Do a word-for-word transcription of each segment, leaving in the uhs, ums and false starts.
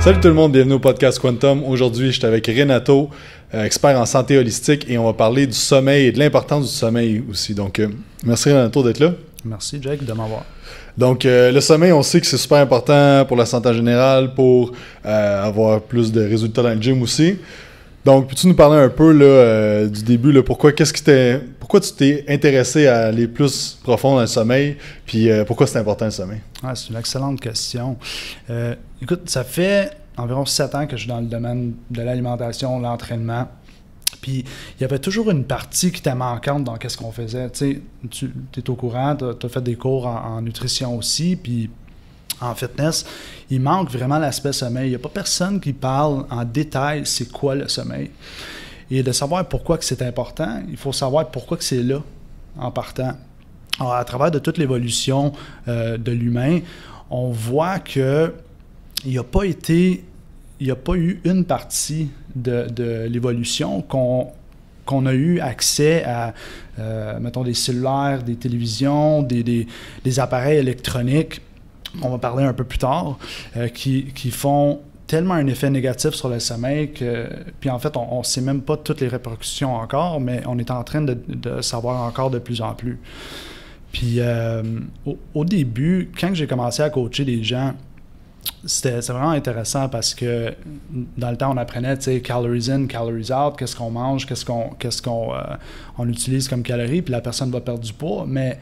Salut tout le monde, bienvenue au podcast Quantum. Aujourd'hui, je suis avec Renato, euh, expert en santé holistique, et on va parler du sommeil et de l'importance du sommeil aussi. Donc, euh, merci Renato d'être là. Merci Jake de m'avoir. Donc, euh, le sommeil, on sait que c'est super important pour la santé en général, pour euh, avoir plus de résultats dans le gym aussi. Donc, peux-tu nous parler un peu là, euh, du début, là, pourquoi, qu'est-ce qui t'est, pourquoi tu t'es intéressé à aller plus profond dans le sommeil, puis euh, pourquoi c'est important le sommeil? Ah, c'est une excellente question. Euh, écoute, ça fait environ sept ans que je suis dans le domaine de l'alimentation, l'entraînement. Puis, il y avait toujours une partie qui était manquante dans ce qu'on faisait. Tu sais, tu es au courant, tu as fait des cours en, en nutrition aussi, puis en fitness, il manque vraiment l'aspect sommeil. Il n'y a pas personne qui parle en détail c'est quoi le sommeil. Et de savoir pourquoi que c'est important, il faut savoir pourquoi que c'est là en partant. Alors, à travers de toute l'évolution euh, de l'humain, on voit que il n'y a pas été, il n'y a pas eu une partie de, de l'évolution qu'on qu'on a eu accès à, euh, mettons, des cellulaires, des télévisions, des, des, des appareils électroniques, on va parler un peu plus tard, euh, qui, qui font tellement un effet négatif sur le sommeil que, puis en fait, on ne sait même pas toutes les répercussions encore, mais on est en train de, de savoir encore de plus en plus. Puis euh, au, au début, quand j'ai commencé à coacher des gens, c'était vraiment intéressant parce que dans le temps, on apprenait, tu sais, calories in, calories out, qu'est-ce qu'on mange, qu'est-ce qu'on qu'est-ce qu'on euh, on utilise comme calories, puis la personne va perdre du poids, mais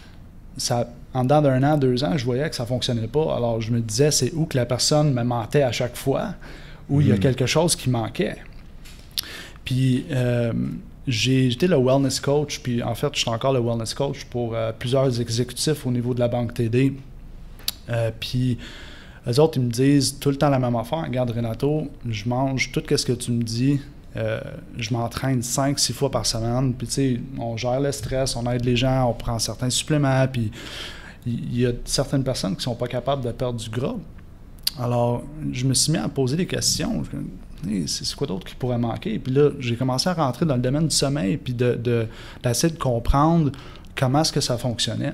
ça, en dedans d'un an, deux ans, je voyais que ça ne fonctionnait pas. Alors, je me disais, c'est où que la personne me mentait à chaque fois, où mmh. il y a quelque chose qui manquait. Puis, euh, j'ai, j'étais le wellness coach, puis en fait, je suis encore le wellness coach pour euh, plusieurs exécutifs au niveau de la banque T D. Euh, puis, eux autres, ils me disent tout le temps la même affaire. Regarde, Renato, je mange tout ce que tu me dis. Euh, je m'entraîne cinq six fois par semaine. Puis, tu sais, on gère le stress, on aide les gens, on prend certains suppléments. Puis, il y a certaines personnes qui ne sont pas capables de perdre du gras. Alors, je me suis mis à poser des questions. Hey, c'est quoi d'autre qui pourrait manquer? Puis là, j'ai commencé à rentrer dans le domaine du sommeil puis de, de, d'essayer de comprendre comment est-ce que ça fonctionnait.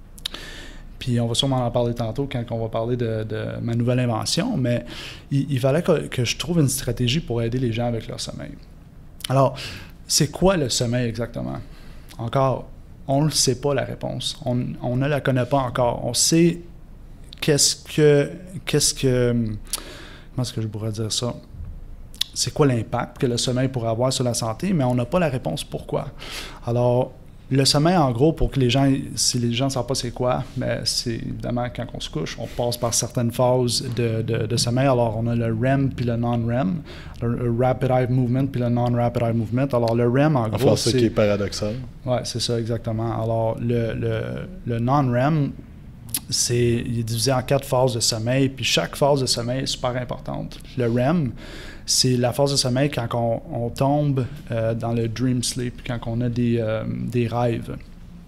Puis on va sûrement en parler tantôt quand on va parler de, de ma nouvelle invention, mais il, il fallait que, que je trouve une stratégie pour aider les gens avec leur sommeil. Alors, c'est quoi le sommeil exactement? Encore, on ne sait pas la réponse. On, on ne la connaît pas encore. On sait qu'est-ce que... qu'est-ce que comment est-ce que je pourrais dire ça? C'est quoi l'impact que le sommeil pourrait avoir sur la santé, mais on n'a pas la réponse pourquoi. Alors, le sommeil, en gros, pour que les gens, si les gens ne savent pas c'est quoi, mais c'est évidemment quand on se couche, on passe par certaines phases de, de, de sommeil. Alors, on a le R E M puis le non-R E M, le, le Rapid Eye Movement puis le non-Rapid Eye Movement. Alors, le R E M, en gros, c'est... ça qui est paradoxal. Oui, c'est ça, exactement. Alors, le, le, le non-R E M, c'est, il est divisé en quatre phases de sommeil, puis chaque phase de sommeil est super importante. Le R E M, c'est la phase de sommeil quand on, on tombe euh, dans le dream sleep, quand on a des, euh, des rêves.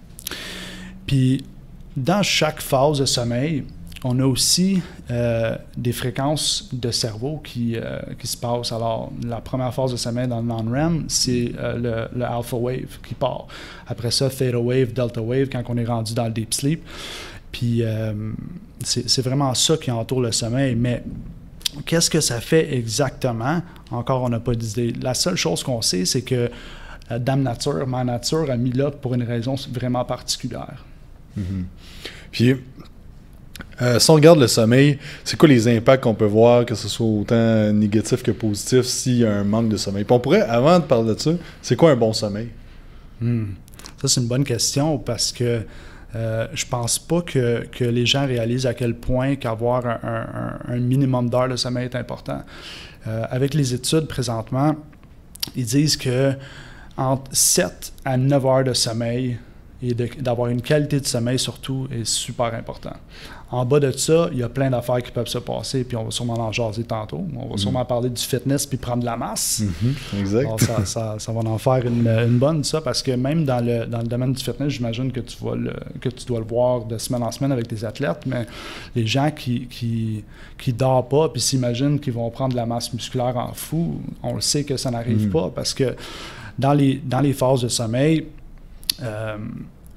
Puis, dans chaque phase de sommeil, on a aussi euh, des fréquences de cerveau qui, euh, qui se passent. Alors, la première phase de sommeil dans le non-R E M, c'est euh, le, le alpha wave qui part. Après ça, theta wave, delta wave, quand on est rendu dans le deep sleep. Puis, euh, c'est, c'est vraiment ça qui entoure le sommeil. Mais qu'est-ce que ça fait exactement? Encore, on n'a pas d'idée. La seule chose qu'on sait, c'est que euh, Dame Nature, Mère Nature, a mis là pour une raison vraiment particulière. Mm-hmm. Puis, euh, si on regarde le sommeil, c'est quoi les impacts qu'on peut voir, que ce soit autant négatif que positif, s'il y a un manque de sommeil? Puis on pourrait, avant de parler de ça, c'est quoi un bon sommeil? Mm. Ça, c'est une bonne question parce que Euh, je pense pas que, que les gens réalisent à quel point qu'avoir un, un, un minimum d'heures de sommeil est important. Euh, avec les études présentement, ils disent que entre sept à neuf heures de sommeil et de, d'avoir une qualité de sommeil surtout est super important. En bas de ça, il y a plein d'affaires qui peuvent se passer, puis on va sûrement en jaser tantôt. On va mmh. sûrement parler du fitness puis prendre de la masse. Mmh, exact. Alors, ça, ça, ça va en faire une, une bonne, ça, parce que même dans le, dans le domaine du fitness, j'imagine que tu, vas le, que tu dois le voir de semaine en semaine avec tes athlètes, mais les gens qui qui, qui dorment pas puis s'imaginent qu'ils vont prendre de la masse musculaire en fou, on le sait que ça n'arrive mmh. pas, parce que dans les, dans les phases de sommeil, euh,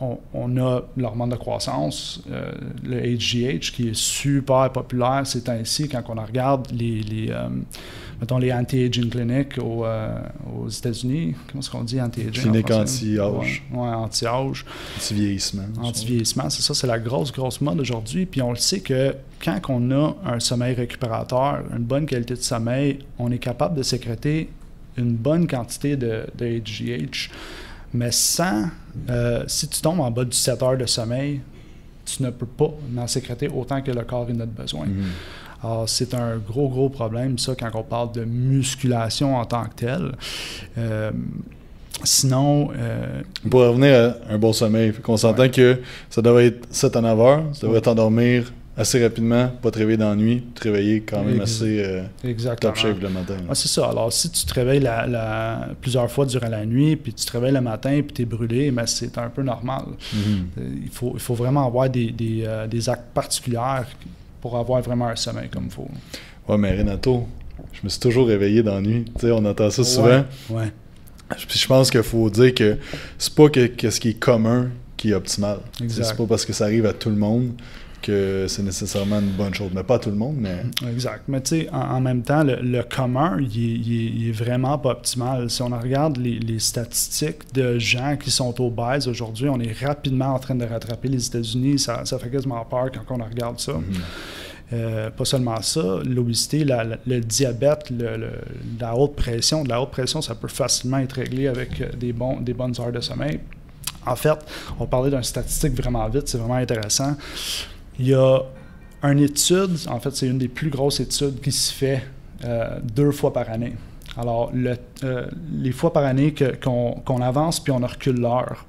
on, on a l'hormone de croissance, euh, le H G H, qui est super populaire ces temps-ci quand on regarde les, les, euh, mettons les anti-aging clinics aux, euh, aux États-Unis. Comment est-ce qu'on dit anti-aging? Clinique anti-âge. Oui, ouais, anti-âge. Anti-vieillissement. Anti-vieillissement, c'est ça, c'est la grosse, grosse mode aujourd'hui. Puis on le sait que quand on a un sommeil récupérateur, une bonne qualité de sommeil, on est capable de sécréter une bonne quantité de, de H G H. Mais sans, euh, si tu tombes en bas du sept heures de sommeil, tu ne peux pas en sécréter autant que le corps en a besoin. Mm-hmm. Alors, c'est un gros, gros problème, ça, quand on parle de musculation en tant que telle. Euh, sinon... Euh, Pour revenir à un bon sommeil, on s'entend ouais. que ça devrait être sept à neuf heures, ça devrait ouais. t'endormir assez rapidement, pas te réveiller dans la nuit, te réveiller quand même Ex- assez euh, top shape le matin. Ah, c'est ça. Alors, si tu te réveilles la, la, plusieurs fois durant la nuit, puis tu te réveilles le matin, puis tu es brûlé, ben, c'est un peu normal. Mm-hmm. Il faut, il faut vraiment avoir des, des, euh, des actes particuliers pour avoir vraiment un sommeil comme il faut. Ouais, mais Renato, je me suis toujours réveillé dans la nuit. Tu sais, on entend ça souvent. Ouais. ouais. Je, je pense qu'il faut dire que c'est pas que, que ce qui est commun qui est optimal. Exact. C'est pas parce que ça arrive à tout le monde que c'est nécessairement une bonne chose. Mais pas à tout le monde, mais... Exact. Mais tu sais, en, en même temps, le, le commun, il est, il, est, il est vraiment pas optimal. Si on regarde les, les statistiques de gens qui sont obèses aujourd'hui, on est rapidement en train de rattraper les États-Unis. Ça, ça fait quasiment peur quand on regarde ça. Mm-hmm. Euh, pas seulement ça, l'obésité, la, la, le diabète, le, le, la haute pression. De la haute pression, ça peut facilement être réglé avec des, bons, des bonnes heures de sommeil. En fait, on parlait d'une statistique vraiment vite, c'est vraiment intéressant. Il y a une étude, en fait, c'est une des plus grosses études qui se fait euh, deux fois par année. Alors, le, euh, les fois par année que, qu'on, qu'on avance puis on recule l'heure,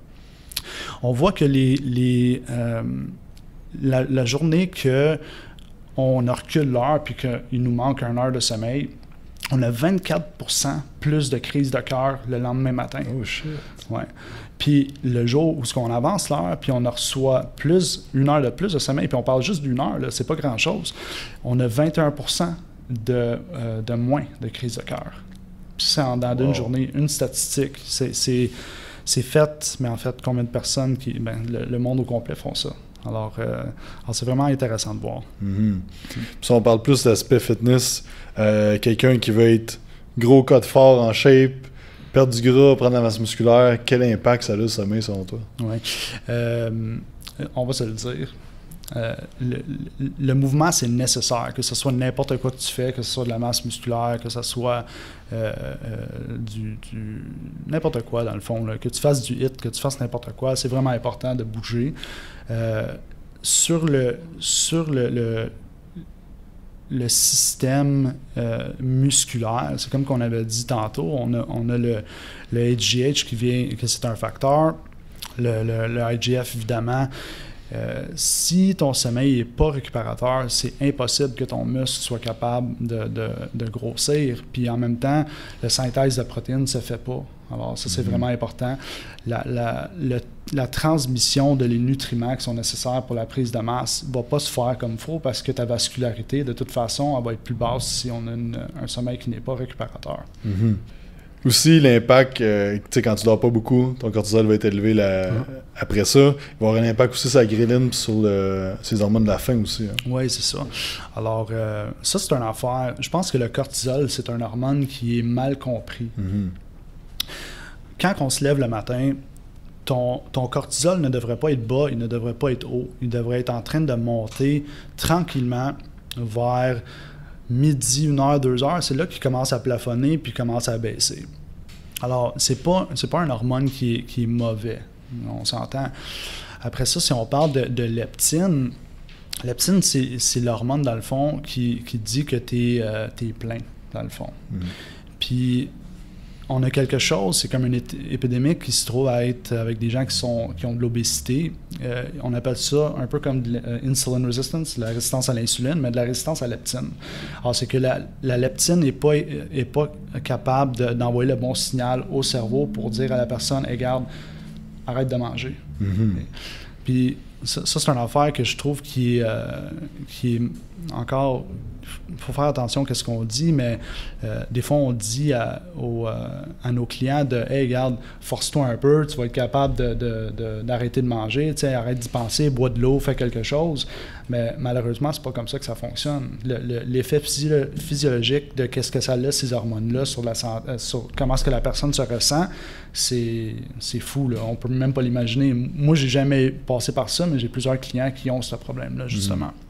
on voit que les, les, euh, la, la journée qu'on recule l'heure puis qu'il nous manque une heure de sommeil, on a vingt-quatre pour cent plus de crises de cœur le lendemain matin. Oh shit! Ouais. Puis le jour où on avance l'heure, puis on reçoit plus, une heure de plus de sommeil, puis on parle juste d'une heure, là, c'est pas grand-chose, on a vingt et un pour cent de, euh, de moins de crises de cœur. Puis c'est en dans wow. d'une journée, une statistique. C'est, c'est, c'est fait, mais en fait, combien de personnes, qui, ben, le, le monde au complet font ça. Alors, euh, alors c'est vraiment intéressant de voir. Mm-hmm. Puis si on parle plus d'aspect fitness, euh, quelqu'un qui veut être gros code fort, en shape, perdre du gras, prendre la masse musculaire, quel impact ça a le sommeil selon toi? Oui. Euh, on va se le dire. Euh, le, le, le mouvement, c'est nécessaire, que ce soit n'importe quoi que tu fais, que ce soit de la masse musculaire, que ce soit euh, euh, du, du n'importe quoi dans le fond, là, que tu fasses du hit, que tu fasses n'importe quoi, c'est vraiment important de bouger. Euh, sur le, sur le, le le système euh, musculaire, c'est comme qu'on avait dit tantôt, on a, on a le, le H G H qui vient, que c'est un facteur, le, le, le I G F évidemment. Euh, si ton sommeil n'est pas récupérateur, c'est impossible que ton muscle soit capable de, de, de grossir. Puis en même temps, la synthèse de protéines ne se fait pas. Alors ça, c'est mm-hmm. vraiment important. La, la, le, la transmission de les nutriments qui sont nécessaires pour la prise de masse ne va pas se faire comme il faut parce que ta vascularité, de toute façon, elle va être plus basse si on a une, un sommeil qui n'est pas récupérateur. Mm-hmm. Aussi, l'impact, euh, tu sais, quand tu dors pas beaucoup, ton cortisol va être élevé la, mm-hmm. après ça. Il va y avoir un impact aussi sur la gréline et sur, le, sur les hormones de la faim aussi. Hein. Oui, c'est ça. Alors, euh, ça, c'est une affaire. Je pense que le cortisol, c'est un hormone qui est mal compris. Mm-hmm. Quand on se lève le matin, ton, ton cortisol ne devrait pas être bas, il ne devrait pas être haut. Il devrait être en train de monter tranquillement vers midi, une heure, deux heures. C'est là qu'il commence à plafonner puis commence à baisser. Alors, c'est pas, c'est pas un hormone qui est, qui est mauvais. On s'entend. Après ça, si on parle de, de leptine, leptine, c'est, c'est l'hormone, dans le fond, qui, qui dit que tu es euh, plein, dans le fond. Mm. Puis, on a quelque chose, c'est comme une épidémie qui se trouve à être avec des gens qui, sont, qui ont de l'obésité. Euh, on appelle ça un peu comme de l'insulin resistance, la résistance à l'insuline, mais de la résistance à la leptine. Alors, c'est que la, la leptine n'est pas, est pas capable de, d'envoyer le bon signal au cerveau pour dire à la personne, hey, regarde, arrête de manger. Mm-hmm. Puis, ça, ça, c'est une affaire que je trouve qui est, euh, qui est encore il faut faire attention à ce qu'on dit, mais euh, des fois, on dit à, aux, euh, à nos clients de « Hey, regarde, force-toi un peu, tu vas être capable de, de, de, d'arrêter de manger, arrête d'y penser, bois de l'eau, fais quelque chose. » Mais malheureusement, c'est pas comme ça que ça fonctionne. Le, le, l'effet physio- physiologique de qu'est-ce que ça a, ces hormones-là, sur, la, sur comment est-ce que la personne se ressent, c'est, c'est fou, là. On peut même pas l'imaginer. Moi, j'ai jamais passé par ça, mais j'ai plusieurs clients qui ont ce problème-là, justement. Mmh.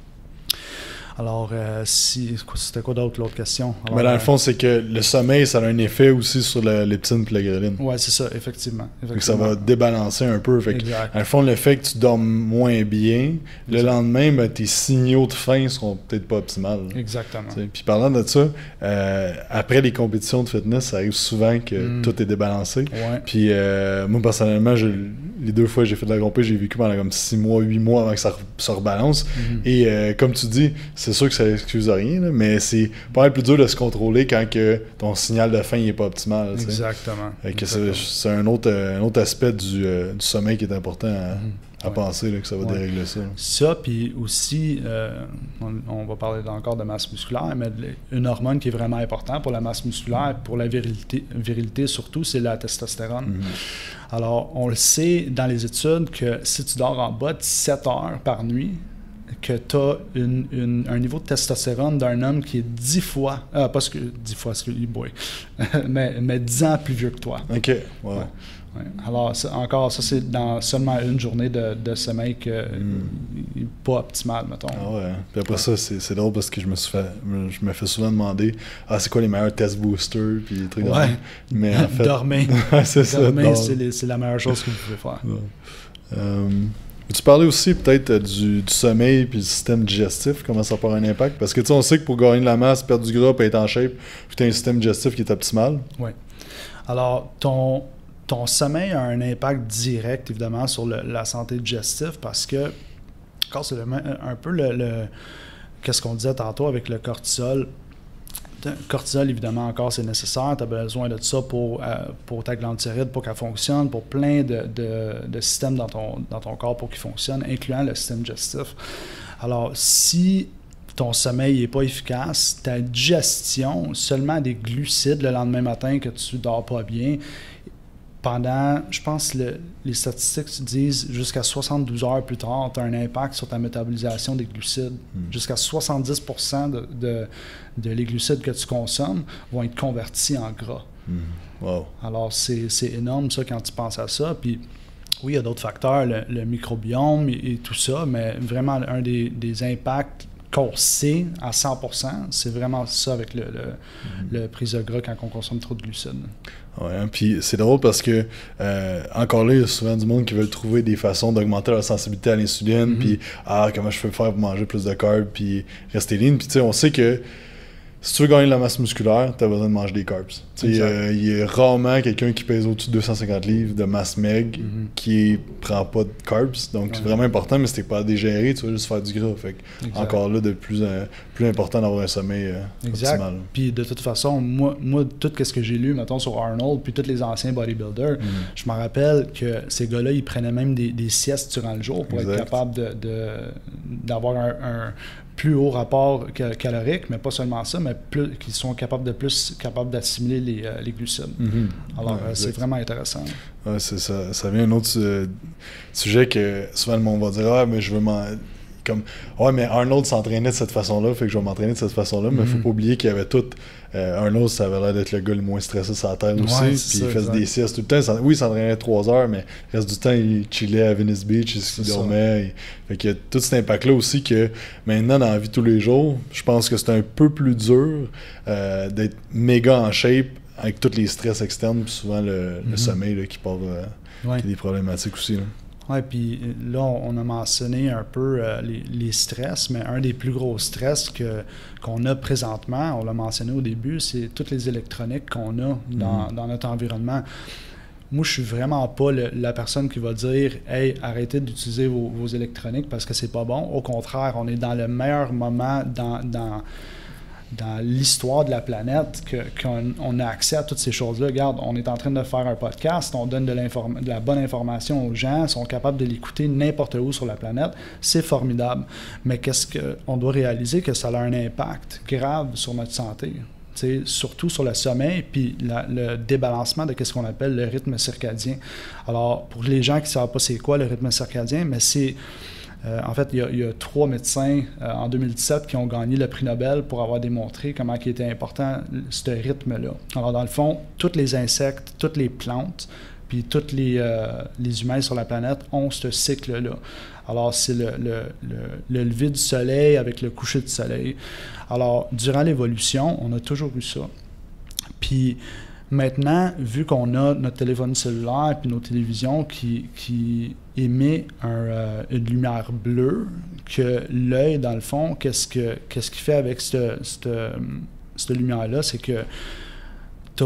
Alors, euh, si, c'était quoi d'autre, l'autre question? Alors, mais dans euh, le fond, c'est que le sommeil, ça a un effet aussi sur la leptine et la ghreline. Oui, c'est ça, effectivement. effectivement. Ça va débalancer un peu. Fait que, dans le fond, le fait que tu dormes moins bien, le exact. lendemain, ben, tes signaux de faim seront peut-être pas optimales. Exactement. T'sais. Puis parlant de ça, euh, après les compétitions de fitness, ça arrive souvent que mm. tout est débalancé. Ouais. Puis euh, moi, personnellement, je, les deux fois que j'ai fait de la compé, j'ai vécu pendant comme six mois, huit mois avant que ça se rebalance. Mm. Et euh, comme tu dis, c'est sûr que ça excuse rien, là, mais c'est pas mal plus dur de se contrôler quand que ton signal de faim n'est pas optimal. T'sais. Exactement. Que Exactement. C'est, c'est un, autre, un autre aspect du, euh, du sommeil qui est important à, mm. à ouais. penser, là, que ça va ouais. dérégler ça. Là. Ça, puis aussi, euh, on, on va parler encore de masse musculaire, mais une hormone qui est vraiment importante pour la masse musculaire, pour la virilité, virilité surtout, c'est la testostérone. Mm-hmm. Alors, on le sait dans les études que si tu dors en bas de sept heures par nuit, que tu as une, une, un niveau de testostérone d'un homme qui est dix fois, euh, pas que dix fois, excuse boy, mais, mais dix ans plus vieux que toi. OK, wow. Ouais. Ouais. Alors, encore, ça, c'est dans seulement une journée de, de sommeil qui n'est mm. pas optimal, mettons. Ah ouais. Puis après ouais. ça, c'est, c'est drôle parce que je me suis fait, je me fais souvent demander ah, c'est quoi les meilleurs test boosters puis les trucs ouais. de mais en fait, dormir. c'est ça. Dormir, c'est, les, c'est la meilleure chose que vous pouvez faire. Ouais. Euh, tu parlais aussi peut-être du, du sommeil puis du système digestif, comment ça peut avoir un impact? Parce que tu sais, on sait que pour gagner de la masse, perdre du gras, puis être en shape, tu as un système digestif qui est optimal. Oui. Alors, ton, ton sommeil a un impact direct, évidemment, sur le, la santé digestive parce que, encore, c'est le, un peu le, le... Qu'est-ce qu'on disait tantôt avec le cortisol? Cortisol, évidemment, encore, c'est nécessaire. Tu as besoin de ça pour, euh, pour ta glande thyroïde, pour qu'elle fonctionne, pour plein de, de, de systèmes dans ton, dans ton corps pour qu'ils fonctionnent, incluant le système digestif. Alors, si ton sommeil n'est pas efficace, ta digestion, seulement des glucides le lendemain matin que tu ne dors pas bien, pendant, je pense, le, les statistiques disent jusqu'à soixante-douze heures plus tard, tu as un impact sur ta métabolisation des glucides. Mm. Jusqu'à soixante-dix pour cent de, de, de les glucides que tu consommes vont être convertis en gras. Mm. Wow. Alors, c'est, c'est énorme, ça, quand tu penses à ça. Puis, oui, il y a d'autres facteurs, le, le microbiome et, et tout ça, mais vraiment, un des, des impacts qu'on sait à cent pour cent, c'est vraiment ça avec le, le, mm. le prise de gras quand on consomme trop de glucides. Oui, hein, puis c'est drôle parce que, euh, encore là, il y a souvent du monde qui veut trouver des façons d'augmenter leur sensibilité à l'insuline, mm-hmm. puis ah, comment je peux faire pour manger plus de carbs, puis rester lean. Puis tu sais, on sait que si tu veux gagner de la masse musculaire, tu as besoin de manger des carbs. Il euh, y a rarement quelqu'un qui pèse au-dessus de deux cent cinquante livres de masse meg mm-hmm. qui prend pas de carbs. Donc, ouais. c'est vraiment important, mais si t'es pas à digérer, tu vas juste faire du gras. Fait que, encore là, de plus, euh, plus important d'avoir un sommeil euh, exact. optimal. Puis de toute façon, moi, moi tout ce que j'ai lu, mettons, sur Arnold, puis tous les anciens bodybuilders, mm-hmm. je me rappelle que ces gars-là, ils prenaient même des, des siestes durant le jour pour exact. être capables de, de, d'avoir un, un plus haut rapport calorique, mais pas seulement ça, mais plus qu'ils sont capables de plus capables d'assimiler les, euh, les glucides. Mm-hmm. Alors, ouais, euh, c'est vraiment intéressant. Ouais, c'est ça. Ça vient un autre euh, sujet que souvent le monde va dire « Ah, mais je veux m'en... » Comme, ouais, mais Arnold s'entraînait de cette façon-là, fait que je vais m'entraîner de cette façon-là, mais il mm-hmm. faut pas oublier qu'il y avait tout. Euh, Arnold, ça avait l'air d'être le gars le moins stressé sur la terre aussi, ouais, puis il faisait des siestes tout le temps. Oui, il s'entraînait trois heures, mais le reste du temps, il chillait à Venice Beach, il dormait. Il... Fait qu'il y a tout cet impact-là aussi que maintenant, dans la vie de tous les jours, je pense que c'est un peu plus dur euh, d'être méga en shape avec tous les stress externes, puis souvent le, mm-hmm. le sommeil là, qui part euh, ouais. qui a des problématiques aussi. Là. Oui, puis là, on a mentionné un peu euh, les, les stress, mais un des plus gros stress que, qu'on a présentement, on l'a mentionné au début, c'est toutes les électroniques qu'on a dans, mm-hmm. dans notre environnement. Moi, je suis vraiment pas le, la personne qui va dire « Hey, arrêtez d'utiliser vos, vos électroniques parce que c'est pas bon ». Au contraire, on est dans le meilleur moment dans... dans dans l'histoire de la planète que, qu'on on a accès à toutes ces choses-là. Regarde, on est en train de faire un podcast, on donne de, de la bonne information aux gens, ils sont capables de l'écouter n'importe où sur la planète. C'est formidable. Mais qu'est-ce qu'on doit réaliser? Que ça a un impact grave sur notre santé. T'sais, surtout sur le sommeil, puis la, le débalancement de ce qu'on appelle le rythme circadien. Alors, pour les gens qui ne savent pas c'est quoi le rythme circadien, mais c'est... Euh, en fait, il y, a, il y a trois médecins euh, en deux mille dix-sept qui ont gagné le prix Nobel pour avoir démontré comment il était important ce rythme-là. Alors, dans le fond, tous les insectes, toutes les plantes, puis tous les, euh, les humains sur la planète ont ce cycle-là. Alors, c'est le, le, le, le lever du soleil avec le coucher du soleil. Alors, durant l'évolution, on a toujours eu ça. Puis, maintenant, vu qu'on a notre téléphone cellulaire puis nos télévisions qui, qui émet un, euh, une lumière bleue, que l'œil, dans le fond, qu'est-ce que qu'est-ce qu'il fait avec cette, cette, cette lumière-là? C'est que tu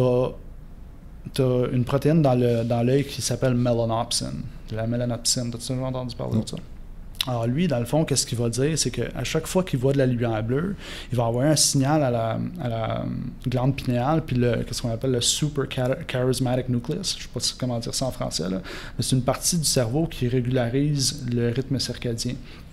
as une protéine dans le dans l'œil qui s'appelle mélanopsin. La mélanopsine. T'as-tu déjà entendu parler de ça? Alors lui, dans le fond, qu'est-ce qu'il va dire? C'est qu'à chaque fois qu'il voit de la lumière bleue, il va envoyer un signal à la, à la glande pinéale, puis le, qu'est-ce qu'on appelle le super-charismatic nucleus. Je ne sais pas comment dire ça en français, là. Mais c'est une partie du cerveau qui régularise le rythme circadien.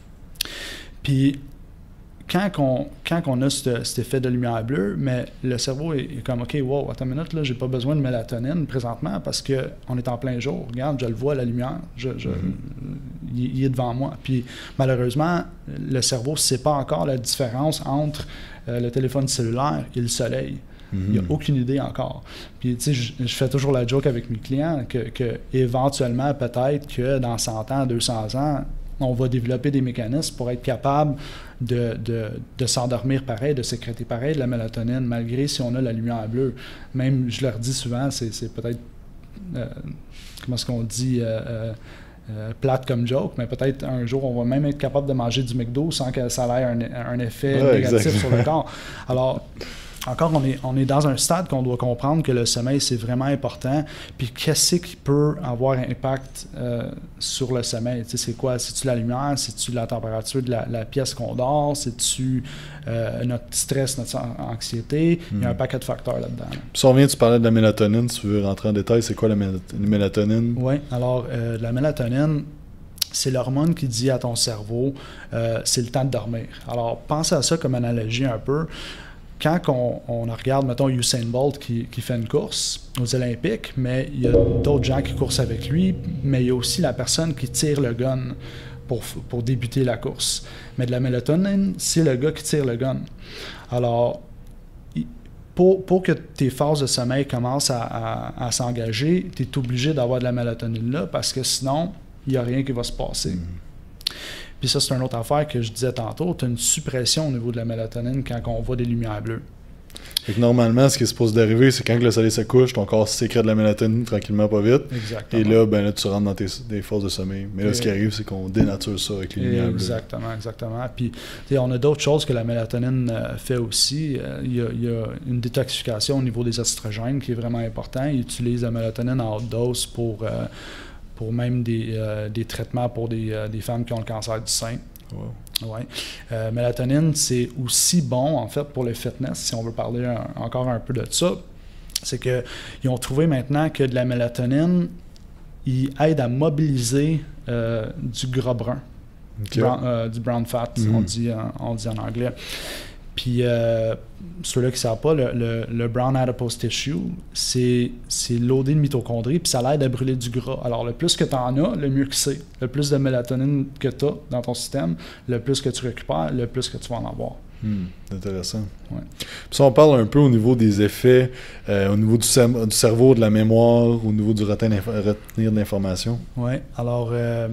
Puis, quand on, quand on a ce, cet effet de lumière bleue, mais le cerveau est, est comme « OK, wow, attends une minute, là, j'ai pas besoin de mélatonine présentement parce qu'on est en plein jour. Regarde, je le vois, la lumière, je, je, mm-hmm. il, il est devant moi. » Puis malheureusement, le cerveau ne sait pas encore la différence entre euh, le téléphone cellulaire et le soleil. Mm-hmm. Il n'y a aucune idée encore. Puis, tu sais, je, je fais toujours la joke avec mes clients que, que éventuellement, peut-être que dans cent ans, deux cents ans, on va développer des mécanismes pour être capable de, de, de s'endormir pareil, de sécréter pareil de la mélatonine, malgré si on a la lumière bleue. Même, je leur dis souvent, c'est, c'est peut-être, euh, comment est-ce qu'on dit, euh, euh, euh, plate comme joke, mais peut-être un jour, on va même être capable de manger du McDo sans que ça ait un, un effet ouais, négatif exactement. Sur le corps. Alors, encore, on est, on est dans un stade qu'on doit comprendre que le sommeil, c'est vraiment important. Puis, qu'est-ce qui peut avoir un impact euh, sur le sommeil? Tu sais, c'est quoi? C'est-tu la lumière? C'est-tu la température de la, la pièce qu'on dort? C'est-tu euh, notre stress, notre anxiété? Mm. Il y a un paquet de facteurs là-dedans. Là. Puis, si on revient, tu parlais de la mélatonine. Si tu veux rentrer en détail, c'est quoi la mél- mélatonine? Oui. Alors, euh, la mélatonine, c'est l'hormone qui dit à ton cerveau, euh, c'est le temps de dormir. Alors, pense à ça comme analogie un peu. Quand on, on regarde, mettons, Usain Bolt qui, qui fait une course aux Olympiques, mais il y a d'autres gens qui courent avec lui, mais il y a aussi la personne qui tire le gun pour, pour débuter la course. Mais de la mélatonine, c'est le gars qui tire le gun. Alors, pour, pour que tes phases de sommeil commencent à, à, à s'engager, tu es obligé d'avoir de la mélatonine là, parce que sinon, il n'y a rien qui va se passer. Mmh. Puis ça, c'est une autre affaire que je disais tantôt. Tu as une suppression au niveau de la mélatonine quand on voit des lumières bleues. Fait que normalement, ce qui est supposé d'arriver, c'est quand le soleil se couche, ton corps sécrète de la mélatonine tranquillement, pas vite. Exactement. Et là, ben là, tu rentres dans tes, des phases de sommeil. Mais là, Et ce qui arrive, c'est qu'on dénature ça avec les lumières bleues. Exactement, exactement. Puis, on a d'autres choses que la mélatonine euh, fait aussi. Euh, il, y a, il y a une détoxification au niveau des estrogènes qui est vraiment important. Ils utilisent la mélatonine en haute dose pour... Euh, pour même des, euh, des traitements pour des, euh, des femmes qui ont le cancer du sein. Wow. Ouais. Euh, mélatonine, c'est aussi bon, en fait, pour le fitness, si on veut parler un, encore un peu de ça. C'est qu'ils ont trouvé maintenant que de la mélatonine, il aide à mobiliser euh, du gras brun, okay. brown, euh, du brown fat, mm-hmm. on, dit, on dit en anglais. Puis, euh, ceux-là qui ne savent pas, le, le, le brown adipose tissue, c'est, c'est loadé de mitochondries, puis ça l'aide à brûler du gras. Alors, le plus que tu en as, le mieux que c'est. Le plus de mélatonine que tu as dans ton système, le plus que tu récupères, le plus que tu vas en avoir. Hmm, intéressant. Ouais. Puis si on parle un peu au niveau des effets, euh, au niveau du, cer- du cerveau, de la mémoire, au niveau du retenir, retenir de l'information. Oui, alors... Euh,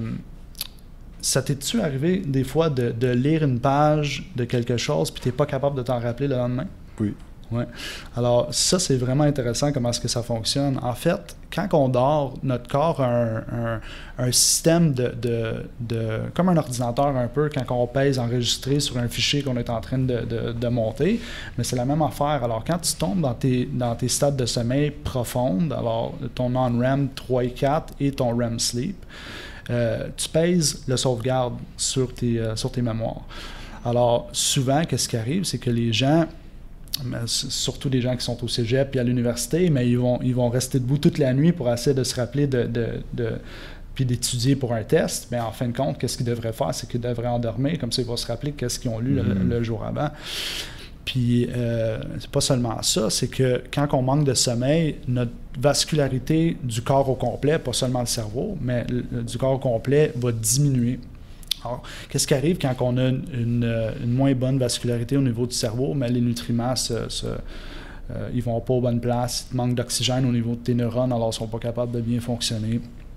ça t'est-tu arrivé des fois de, de lire une page de quelque chose puis tu n'es pas capable de t'en rappeler le lendemain? Oui. Ouais. Alors, ça, c'est vraiment intéressant comment est-ce que ça fonctionne. En fait, quand on dort, notre corps a un, un, un système de, de, de... comme un ordinateur un peu, quand on pèse enregistrer sur un fichier qu'on est en train de, de, de monter, mais c'est la même affaire. Alors, quand tu tombes dans tes, dans tes stades de sommeil profondes, alors ton non-R E M trois et quatre et ton R E M sleep, Euh, tu pèses le sauvegarde sur tes, euh, sur tes mémoires. Alors, souvent, qu'est-ce qui arrive, c'est que les gens, mais surtout des gens qui sont au cégep et à l'université, mais ils vont, ils vont rester debout toute la nuit pour essayer de se rappeler de, de, de puis d'étudier pour un test. Mais en fin de compte, qu'est-ce qu'ils devraient faire? C'est qu'ils devraient endormir, comme ça ils vont se rappeler qu'est-ce qu'ils ont lu mm-hmm. le, le jour avant. Puis, euh, c'est pas seulement ça, c'est que quand on manque de sommeil, notre vascularité du corps au complet, pas seulement le cerveau, mais le, du corps au complet va diminuer. Alors, qu'est-ce qui arrive quand on a une, une, une moins bonne vascularité au niveau du cerveau? Mais les nutriments, se, se, euh, ils vont pas aux bonnes places, il manque d'oxygène au niveau de tes neurones, alors ils sont pas capables de bien fonctionner.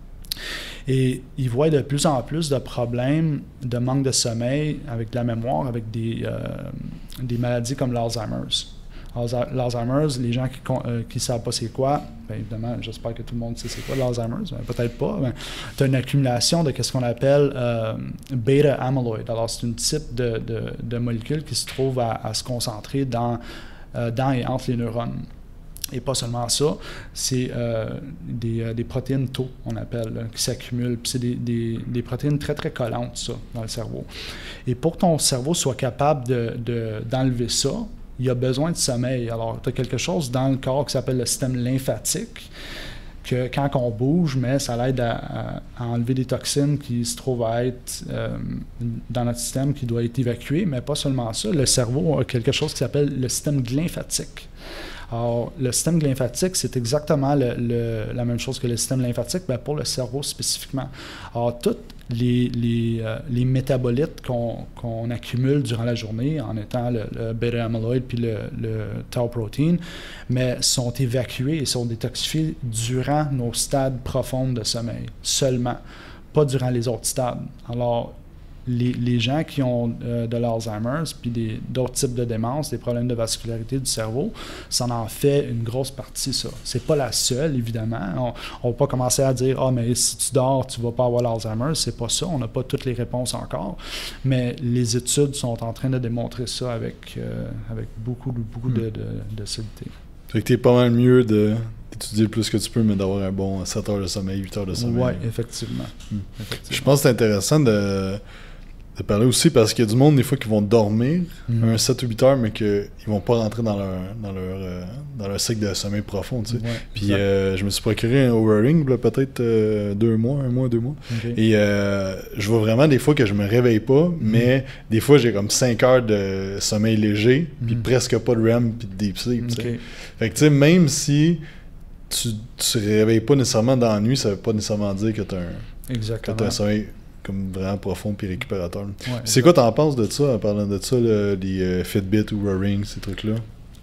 Et ils voient de plus en plus de problèmes de manque de sommeil avec la mémoire, avec des, euh, des maladies comme l'Alzheimer's. L'Alzheimer's, les gens qui ne euh, savent pas c'est quoi, bien évidemment, j'espère que tout le monde sait c'est quoi l'Alzheimer's, peut-être pas, mais tu as une accumulation de ce qu'on appelle euh, bêta-amyloïde. Alors, c'est un type de, de, de molécule qui se trouve à, à se concentrer dans, euh, dans et entre les neurones. Et pas seulement ça, c'est euh, des, euh, des protéines tau, on appelle, là, qui s'accumulent. Puis c'est des, des, des protéines très, très collantes, ça, dans le cerveau. Et pour que ton cerveau soit capable de, de, d'enlever ça, il a besoin de sommeil. Alors, tu as quelque chose dans le corps qui s'appelle le système lymphatique, que quand on bouge, mais ça l'aide à, à, à enlever des toxines qui se trouvent à être euh, dans notre système, qui doit être évacué. Mais pas seulement ça, le cerveau a quelque chose qui s'appelle le système lymphatique. Alors, le système lymphatique, c'est exactement le, le, la même chose que le système lymphatique, mais pour le cerveau spécifiquement. Alors, tous les, les, euh, les métabolites qu'on, qu'on accumule durant la journée, en étant le, le bêta-amyloïde puis le, le tau protein, mais sont évacués et sont détoxifiés durant nos stades profonds de sommeil, seulement, pas durant les autres stades. Alors, Les, les gens qui ont euh, de l'Alzheimer's puis des, d'autres types de démence, des problèmes de vascularité du cerveau, ça en fait une grosse partie, ça. C'est pas la seule, évidemment. On ne va pas commencer à dire « Ah, mais si tu dors, tu vas pas avoir l'Alzheimer's ». C'est pas ça. On n'a pas toutes les réponses encore. Mais les études sont en train de démontrer ça avec, euh, avec beaucoup, beaucoup mm. de, de, de solidité. Fait que t'es pas mal mieux de... d'étudier le plus que tu peux, mais d'avoir un bon sept heures de sommeil, huit heures de sommeil. Oui, effectivement. Mm. effectivement. Je pense que c'est intéressant de... de parler aussi parce qu'il y a du monde des fois qui vont dormir mm. un sept ou huit heures mais qu'ils vont pas rentrer dans leur dans leur euh, dans leur cycle de sommeil profond, tu sais. Ouais, puis euh, je me suis procuré un Oura Ring là, peut-être euh, deux mois, un mois, deux mois. Okay. Et euh, je vois vraiment des fois que je me réveille pas, mm. mais des fois j'ai comme cinq heures de sommeil léger, puis mm. presque pas de R E M puis de deep sleep, tu sais. Okay. Fait que tu sais, même si tu tu te réveilles pas nécessairement dans la nuit, ça veut pas nécessairement dire que tu as un Exactement. que t'as un sommeil comme vraiment profond puis récupérateur. Ouais, c'est quoi t'en penses de ça, en parlant de ça, là, les euh, Fitbit ou Oura Ring, ces trucs-là?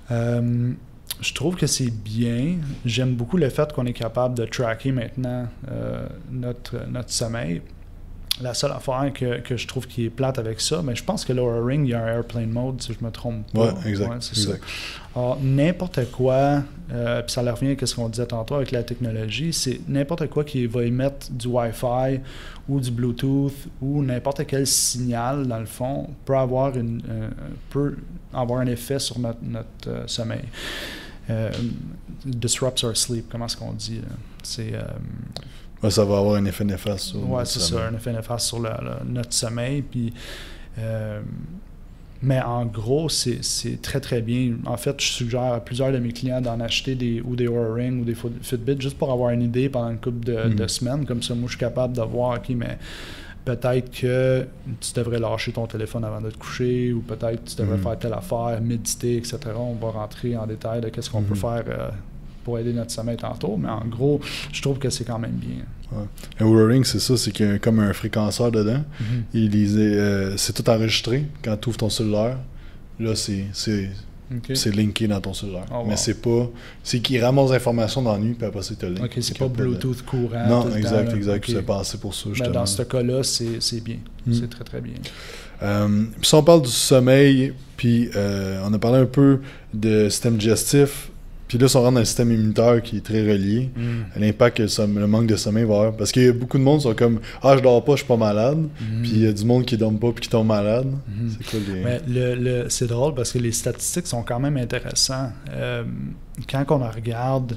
Euh, je trouve que c'est bien. J'aime beaucoup le fait qu'on est capable de tracker maintenant euh, notre, notre sommeil. La seule affaire que, que je trouve qui est plate avec ça, mais je pense que l'Oura Ring, il y a un Airplane Mode, si je me trompe pas. Oui, exact. Ouais, c'est exact. Ça. Alors, n'importe quoi, euh, puis ça revient à ce qu'on disait tantôt avec la technologie, c'est n'importe quoi qui va émettre du Wi-Fi ou du Bluetooth ou n'importe quel signal, dans le fond, peut avoir, une, euh, peut avoir un effet sur notre, notre euh, sommeil. Euh, disrupts our sleep, comment est-ce qu'on dit? Là? C'est... Euh, Ouais, ça va avoir un effet néfaste sur ouais, c'est sommeil. ça, un effet néfaste sur le, le, notre sommeil. Puis, euh, mais en gros, c'est, c'est très, très bien. En fait, je suggère à plusieurs de mes clients d'en acheter des, ou des Oura Ring ou des Fitbit juste pour avoir une idée pendant une couple de, mm. de semaines. Comme ça, moi, je suis capable de voir, OK, mais peut-être que tu devrais lâcher ton téléphone avant de te coucher ou peut-être que tu devrais mm. faire telle affaire, méditer, et cetera. On va rentrer en détail de qu'est-ce qu'on mm. peut faire euh, pour aider notre sommeil tantôt, mais en gros, je trouve que c'est quand même bien. Ouais. Un Oura Ring, c'est ça, c'est qu'il y a comme un fréquenceur dedans. Mm-hmm. Il, il, euh, c'est tout enregistré quand tu ouvres ton cellulaire. Là, c'est, c'est, okay. c'est linké dans ton cellulaire. Oh, wow. Mais c'est pas... C'est qu'il ramasse l'information dans la nuit, puis après, c'est te link. OK, c'est pas Bluetooth de... courant. Non, tout exact, temps, exact. Okay. C'est passé pour ça, justement. Mais dans ce cas-là, c'est, c'est bien. Mm. C'est très, très bien. Euh, puis si on parle du sommeil, puis euh, on a parlé un peu de système digestif. Puis là, si on rentre dans le système immunitaire qui est très relié, mm. l'impact que le, le manque de sommeil va avoir. Parce qu'il y a beaucoup de monde qui sont comme « Ah, je dors pas, je suis pas malade. Mm. » Puis il y a du monde qui dorme pas puis qui tombe malade. Mm. C'est quoi les... Mais le, le, c'est drôle parce que les statistiques sont quand même intéressantes. Euh, quand on regarde,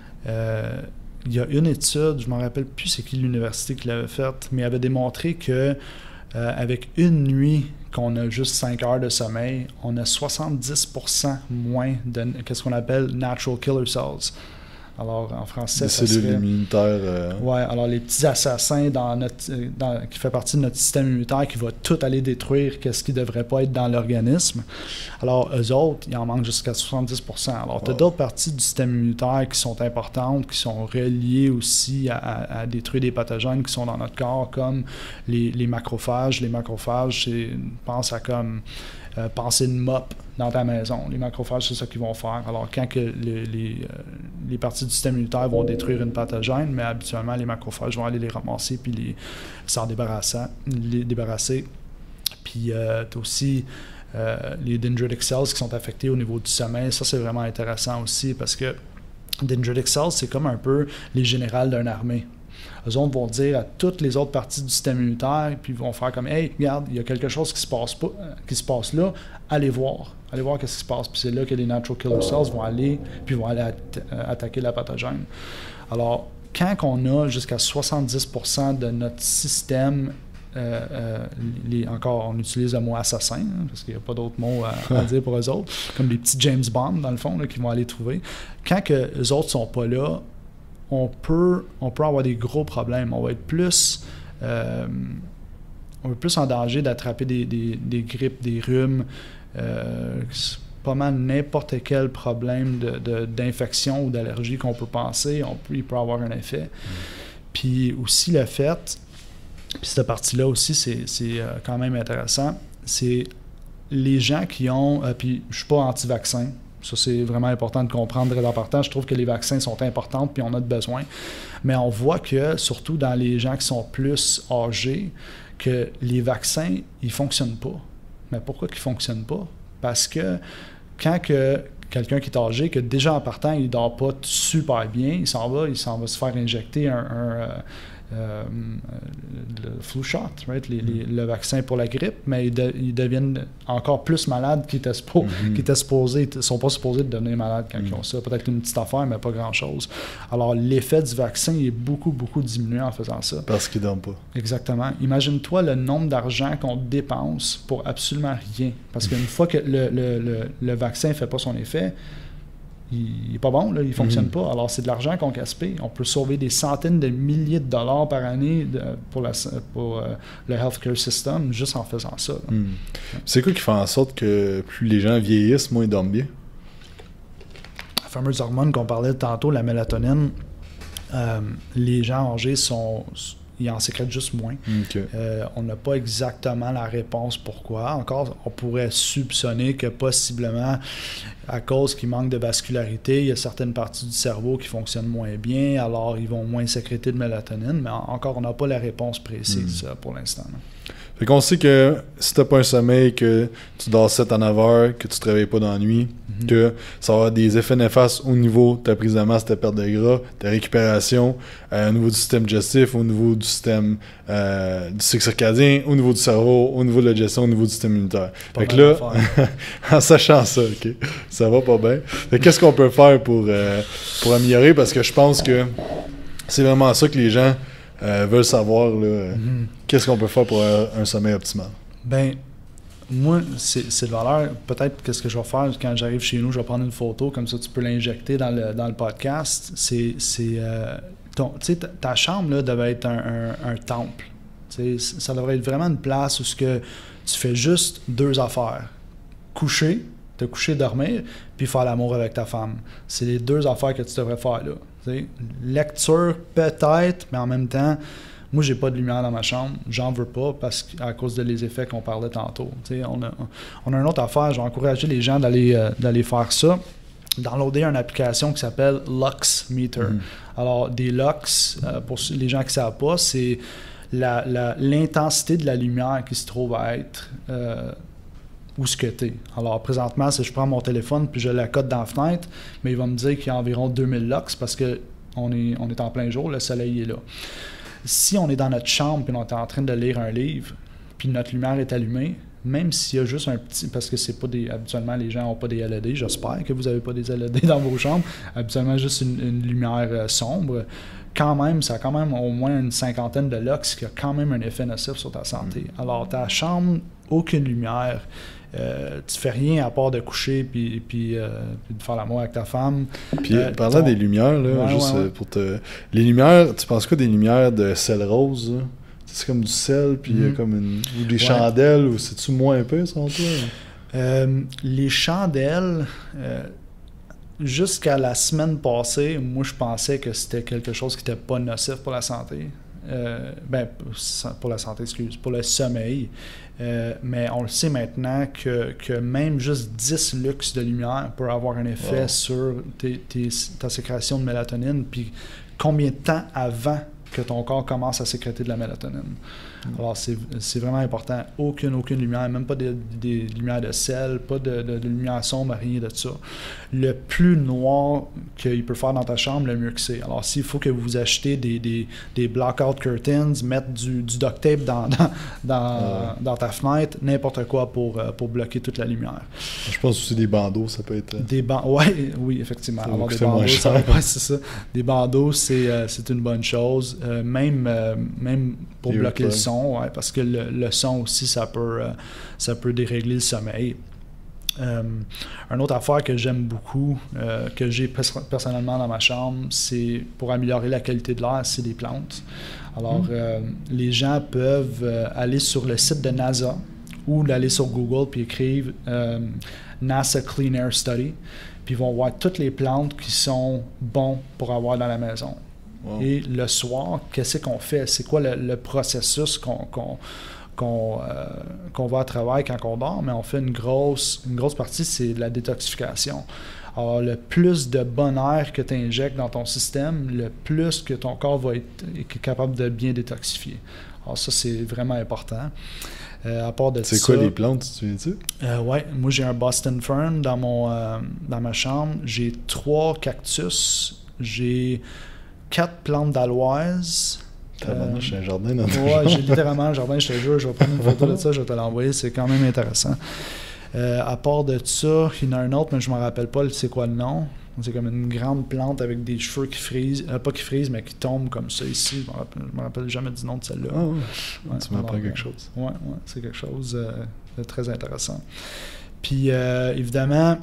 euh, il y a une étude, je ne me rappelle plus c'est qui l'université qui l'avait faite, mais elle avait démontré que euh, avec une nuit qu'on a juste cinq heures de sommeil, on a soixante-dix pour cent moins de ce qu'on appelle natural killer cells. Alors, en français, des ça cellules serait... immunitaires. Euh... Oui, alors les petits assassins dans notre, dans, qui fait partie de notre système immunitaire qui va tout aller détruire qu'est-ce qui ne devrait pas être dans l'organisme. Alors, eux autres, ils en manquent jusqu'à soixante-dix pour cent. Alors, tu as wow. d'autres parties du système immunitaire qui sont importantes, qui sont reliées aussi à, à, à détruire des pathogènes qui sont dans notre corps, comme les, les macrophages. Les macrophages, c'est, pense à comme... Euh, penser une mop dans ta maison. Les macrophages, c'est ça qu'ils vont faire. Alors, quand que les, les, euh, les parties du système immunitaire vont détruire une pathogène, mais habituellement, les macrophages vont aller les ramasser puis les, s'en débarrasser. Les débarrasser. Puis, euh, tu as aussi euh, les dendritic cells qui sont affectés au niveau du sommeil. Ça, c'est vraiment intéressant aussi parce que dendritic cells, c'est comme un peu les générales d'une armée. Eux autres vont dire à toutes les autres parties du système immunitaire, puis ils vont faire comme « Hey, regarde, il y a quelque chose qui se passe pas, qui se passe là, allez voir. Allez voir ce qui se passe. » Puis c'est là que les natural killer cells vont aller, puis vont aller at- attaquer la pathogène. Alors, quand on a jusqu'à soixante-dix pour cent de notre système, euh, euh, les, encore, on utilise le mot assassin, hein, parce qu'il n'y a pas d'autre mot à, à dire pour eux autres, comme les petits James Bond, dans le fond, là, qui vont aller trouver. Quand que eux autres sont pas là, On peut, on peut avoir des gros problèmes. On va être plus, euh, on va être plus en danger d'attraper des, des, des grippes, des rhumes, euh, pas mal n'importe quel problème de, de, d'infection ou d'allergie qu'on peut penser, on peut, il peut avoir un effet. Mm. Puis aussi le fait, puis cette partie-là aussi, c'est, c'est euh, quand même intéressant, c'est les gens qui ont, euh, puis je suis pas anti-vaccin. Ça, c'est vraiment important de comprendre très important. Je trouve que les vaccins sont importants puis on a de besoin. Mais on voit que, surtout dans les gens qui sont plus âgés, que les vaccins, ils ne fonctionnent pas. Mais pourquoi ils ne fonctionnent pas? Parce que quand que quelqu'un qui est âgé, que déjà en partant, il ne dort pas super bien, il s'en va, il s'en va se faire injecter un... un Euh, le flu shot, right? les, les, le vaccin pour la grippe, mais ils, de, ils deviennent encore plus malades qu'ils étaient, spo- mm-hmm. qu'ils étaient supposés, ils ne sont pas supposés de devenir malades quand mm-hmm. ils ont ça. Peut-être une petite affaire, mais pas grand-chose. Alors, l'effet du vaccin est beaucoup, beaucoup diminué en faisant ça. Parce qu'ils ne dorment pas. Exactement. Imagine-toi le nombre d'argent qu'on dépense pour absolument rien. Parce qu'une fois que le, le, le, le vaccin ne fait pas son effet, il n'est pas bon, là, il ne fonctionne mm-hmm. pas. Alors, c'est de l'argent qu'on gaspille. On peut sauver des centaines de milliers de dollars par année de, pour, la, pour euh, le healthcare system juste en faisant ça. Mm. C'est quoi qui fait en sorte que plus les gens vieillissent, moins ils dorment bien? La fameuse hormone qu'on parlait tantôt, la mélatonine, euh, les gens âgés sont... ils en sécrètent juste moins. Okay. Euh, on n'a pas exactement la réponse pourquoi. Encore, on pourrait soupçonner que possiblement, à cause qu'il manque de vascularité, il y a certaines parties du cerveau qui fonctionnent moins bien, alors ils vont moins sécréter de mélatonine, mais encore, on n'a pas la réponse précise mm. pour l'instant. Là. Fait qu'on sait que si t'as pas un sommeil, que tu dors sept à neuf heures, que tu te réveilles pas dans la nuit, mm-hmm. que ça va avoir des effets néfastes au niveau de ta prise de masse, ta perte de gras, ta récupération, euh, au niveau du système digestif, au niveau du système euh, du cycle circadien, au niveau du cerveau, au niveau de la digestion, au niveau du système immunitaire. Pas fait que là, en sachant ça, ok, ça va pas bien. Fait qu'est-ce qu'on peut faire pour, euh, pour améliorer? Parce que je pense que c'est vraiment ça que les gens Euh, veulent savoir là, mm-hmm. qu'est-ce qu'on peut faire pour un, un sommeil optimal. Ben, moi, c'est, c'est de valeur. Peut-être qu'est-ce que je vais faire quand j'arrive chez nous, je vais prendre une photo, comme ça tu peux l'injecter dans le, dans le podcast. C'est, c'est euh, ton, tu sais, ta, ta chambre là, devait être un, un, un temple. Tu sais, ça devrait être vraiment une place où ce que tu fais juste deux affaires. Coucher, te coucher, dormir, puis faire l'amour avec ta femme. C'est les deux affaires que tu devrais faire là. T'sais, lecture peut-être, mais en même temps, moi j'ai pas de lumière dans ma chambre, j'en veux pas parce que, à cause de les effets qu'on parlait tantôt. On a, on a une autre affaire, j'ai encouragé les gens d'aller, euh, d'aller faire ça, downloader une application qui s'appelle Lux Meter. Mm. Alors des lux, euh, pour les gens qui ne savent pas, c'est la, la, l'intensité de la lumière qui se trouve à être euh, où ce que tu es. Alors, présentement, si je prends mon téléphone puis je la cote dans la fenêtre, mais il va me dire qu'il y a environ deux mille lux parce qu'on est, on est en plein jour, le soleil est là. Si on est dans notre chambre puis on est en train de lire un livre puis notre lumière est allumée, même s'il y a juste un petit... Parce que c'est pas des... Habituellement, les gens n'ont pas des L E D. J'espère que vous n'avez pas des L E D dans vos chambres. Habituellement, juste une, une lumière euh, sombre. quand même, ça a quand même au moins une cinquantaine de lux qui a quand même un effet nocif sur ta santé. Mm. Alors, ta chambre, aucune lumière, euh, tu fais rien à part de coucher puis, puis, euh, puis de faire l'amour avec ta femme. Puis, euh, parlant ton... des lumières, là, ouais, juste ouais, ouais. pour te... Les lumières, tu penses quoi des lumières de sel rose, là? C'est comme du sel, puis mm. comme une... ou des ouais. chandelles, ou c'est-tu moins épais, selon toi? Euh, les chandelles... Euh, Jusqu'à la semaine passée, moi, je pensais que c'était quelque chose qui n'était pas nocif pour la santé. Euh, ben, pour la santé, excuse, pour le sommeil. Euh, mais on le sait maintenant que, que même juste dix lux de lumière peut avoir un effet wow. sur tes, tes, ta sécrétion de mélatonine. Puis combien de temps avant que ton corps commence à sécréter de la mélatonine? Mm. Alors, c'est, c'est vraiment important. Aucune, aucune lumière, même pas des, des lumières de sel, pas de, de, de lumière sombre, rien de ça. Le plus noir qu'il peut faire dans ta chambre, le mieux que c'est. Alors, s'il faut que vous achetez des, des, des blackout curtains, mettre du, du duct tape dans, dans, dans, ouais. dans ta fenêtre, n'importe quoi pour, pour bloquer toute la lumière. Je pense aussi des bandeaux, ça peut être... Des ban... ouais, oui, effectivement. Alors, des bandeaux, ça, ouais, c'est ça. Des bandeaux, c'est, euh, c'est une bonne chose. Euh, même, euh, même pour Et bloquer le son. Ouais, parce que le, le son aussi, ça peut, euh, ça peut dérégler le sommeil. Euh, une autre affaire que j'aime beaucoup, euh, que j'ai personnellement dans ma chambre, c'est pour améliorer la qualité de l'air, c'est des plantes. Alors, mmh. euh, les gens peuvent euh, aller sur le site de NASA ou aller sur Google puis écrire euh, NASA Clean Air Study, puis ils vont voir toutes les plantes qui sont bonnes pour avoir dans la maison. Wow. Et le soir, qu'est-ce qu'on fait? C'est quoi le, le processus qu'on, qu'on, qu'on, euh, qu'on va à travail quand on dort? Mais on fait une grosse, une grosse partie, c'est la détoxification. Alors, le plus de bon air que tu injectes dans ton système, le plus que ton corps va être, être capable de bien détoxifier. Alors ça, c'est vraiment important. Euh, à part de c'est ça, quoi les plantes, tu viens-tu? Euh, oui, moi j'ai un Boston Fern dans, mon, euh, dans ma chambre. J'ai trois cactus. J'ai quatre plantes d'aloise. Euh, j'ai un jardin dans Ouais, j'ai littéralement un jardin, je te jure, je vais prendre une photo de ça, je vais te l'envoyer, c'est quand même intéressant. Euh, à part de ça, il y en a un autre, mais je ne me rappelle pas c'est quoi le nom. C'est comme une grande plante avec des cheveux qui frisent, euh, pas qui frisent, mais qui tombent comme ça ici. Je ne me, me rappelle jamais du nom de celle-là. Ah ouais. Ouais, tu m'apprends quelque chose. Oui, ouais, c'est quelque chose euh, de très intéressant. Puis, euh, évidemment,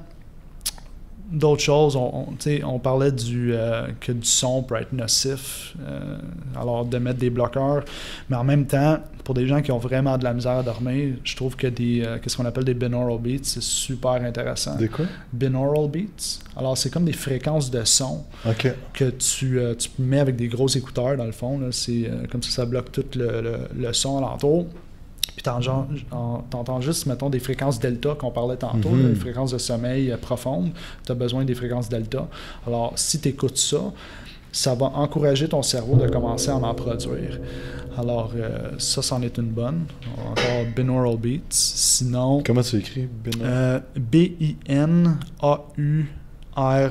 d'autres choses, on, on, on parlait du, euh, que du son peut être nocif, euh, alors de mettre des bloqueurs, mais en même temps, pour des gens qui ont vraiment de la misère à dormir, je trouve que des, euh, qu'est-ce qu'on appelle des binaural beats, c'est super intéressant. Des quoi? Binaural beats. Alors, c'est comme des fréquences de son okay. que tu, euh, tu mets avec des gros écouteurs, dans le fond. Là, c'est euh, comme ça, ça bloque tout le, le, le son alentour. Puis t'entends juste, mettons, des fréquences delta qu'on parlait tantôt, mm-hmm. là, des fréquences de sommeil euh, profondes. Tu as besoin des fréquences delta. Alors, si tu écoutes ça, ça va encourager ton cerveau de commencer à en produire. Alors, euh, ça, c'en est une bonne. Encore binaural beats. Sinon... Comment tu écris? Binaural? Euh, B I N A U R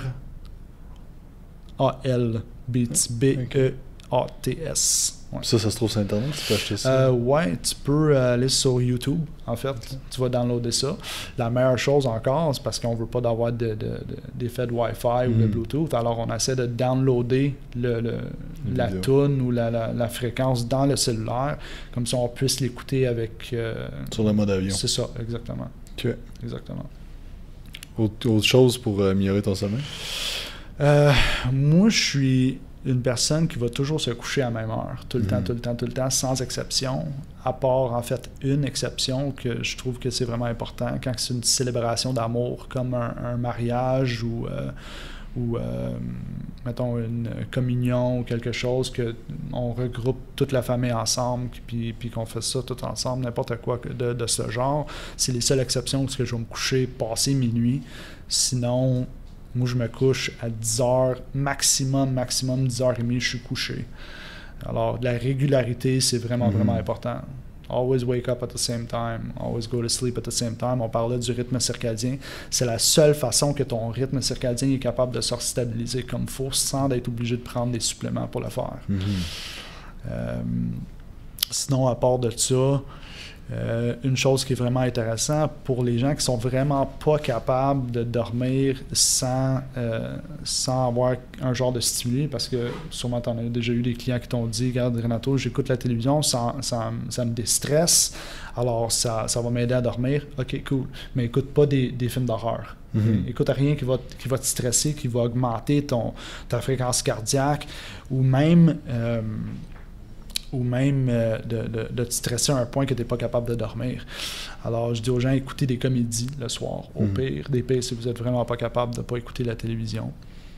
A L. Beats. B E A T S. Ouais. Ça, ça se trouve sur Internet? Tu peux acheter ça? Euh, ouais, tu peux aller sur YouTube, en fait. Okay. Tu vas downloader ça. La meilleure chose encore, c'est parce qu'on ne veut pas d'avoir de, de, de, d'effet de Wi-Fi mm. ou de Bluetooth. Alors, on essaie de downloader le, le, la tune ou la, la, la fréquence dans le cellulaire, comme ça on puisse l'écouter avec... Euh, sur le mode avion. C'est ça, exactement. Okay. Exactement. Autre, autre chose pour améliorer ton sommeil? Euh, moi, je suis... une personne qui va toujours se coucher à la même heure, tout le mmh. temps, tout le temps, tout le temps, sans exception, à part, en fait, une exception que je trouve que c'est vraiment important, quand c'est une célébration d'amour, comme un, un mariage ou, euh, ou euh, mettons, une communion ou quelque chose, qu'on regroupe toute la famille ensemble, puis, puis qu'on fait ça tout ensemble, n'importe quoi de, de ce genre. C'est les seules exceptions parce que je vais me coucher passé minuit. Sinon... Moi, je me couche à dix heures, maximum, maximum dix heures trente, je suis couché. Alors, la régularité, c'est vraiment, mm-hmm. vraiment important. Always wake up at the same time. Always go to sleep at the same time. On parlait du rythme circadien. C'est la seule façon que ton rythme circadien est capable de se stabiliser comme il faut sans être obligé de prendre des suppléments pour le faire. Mm-hmm. Euh, sinon, à part de ça, Euh, une chose qui est vraiment intéressante pour les gens qui sont vraiment pas capables de dormir sans, euh, sans avoir un genre de stimuli, parce que sûrement tu en as déjà eu des clients qui t'ont dit « Regarde Renato, j'écoute la télévision, ça, ça, ça me déstresse, alors ça, ça va m'aider à dormir. » Ok, cool. Mais écoute pas des, des films d'horreur. Mm-hmm. Écoute rien qui va, qui va te stresser, qui va augmenter ton, ta fréquence cardiaque, ou même... Euh, ou même euh, de, de, de te stresser à un point que tu n'es pas capable de dormir. Alors, je dis aux gens, écoutez des comédies le soir, au mm. pire, des pires si vous n'êtes vraiment pas capable de ne pas écouter la télévision.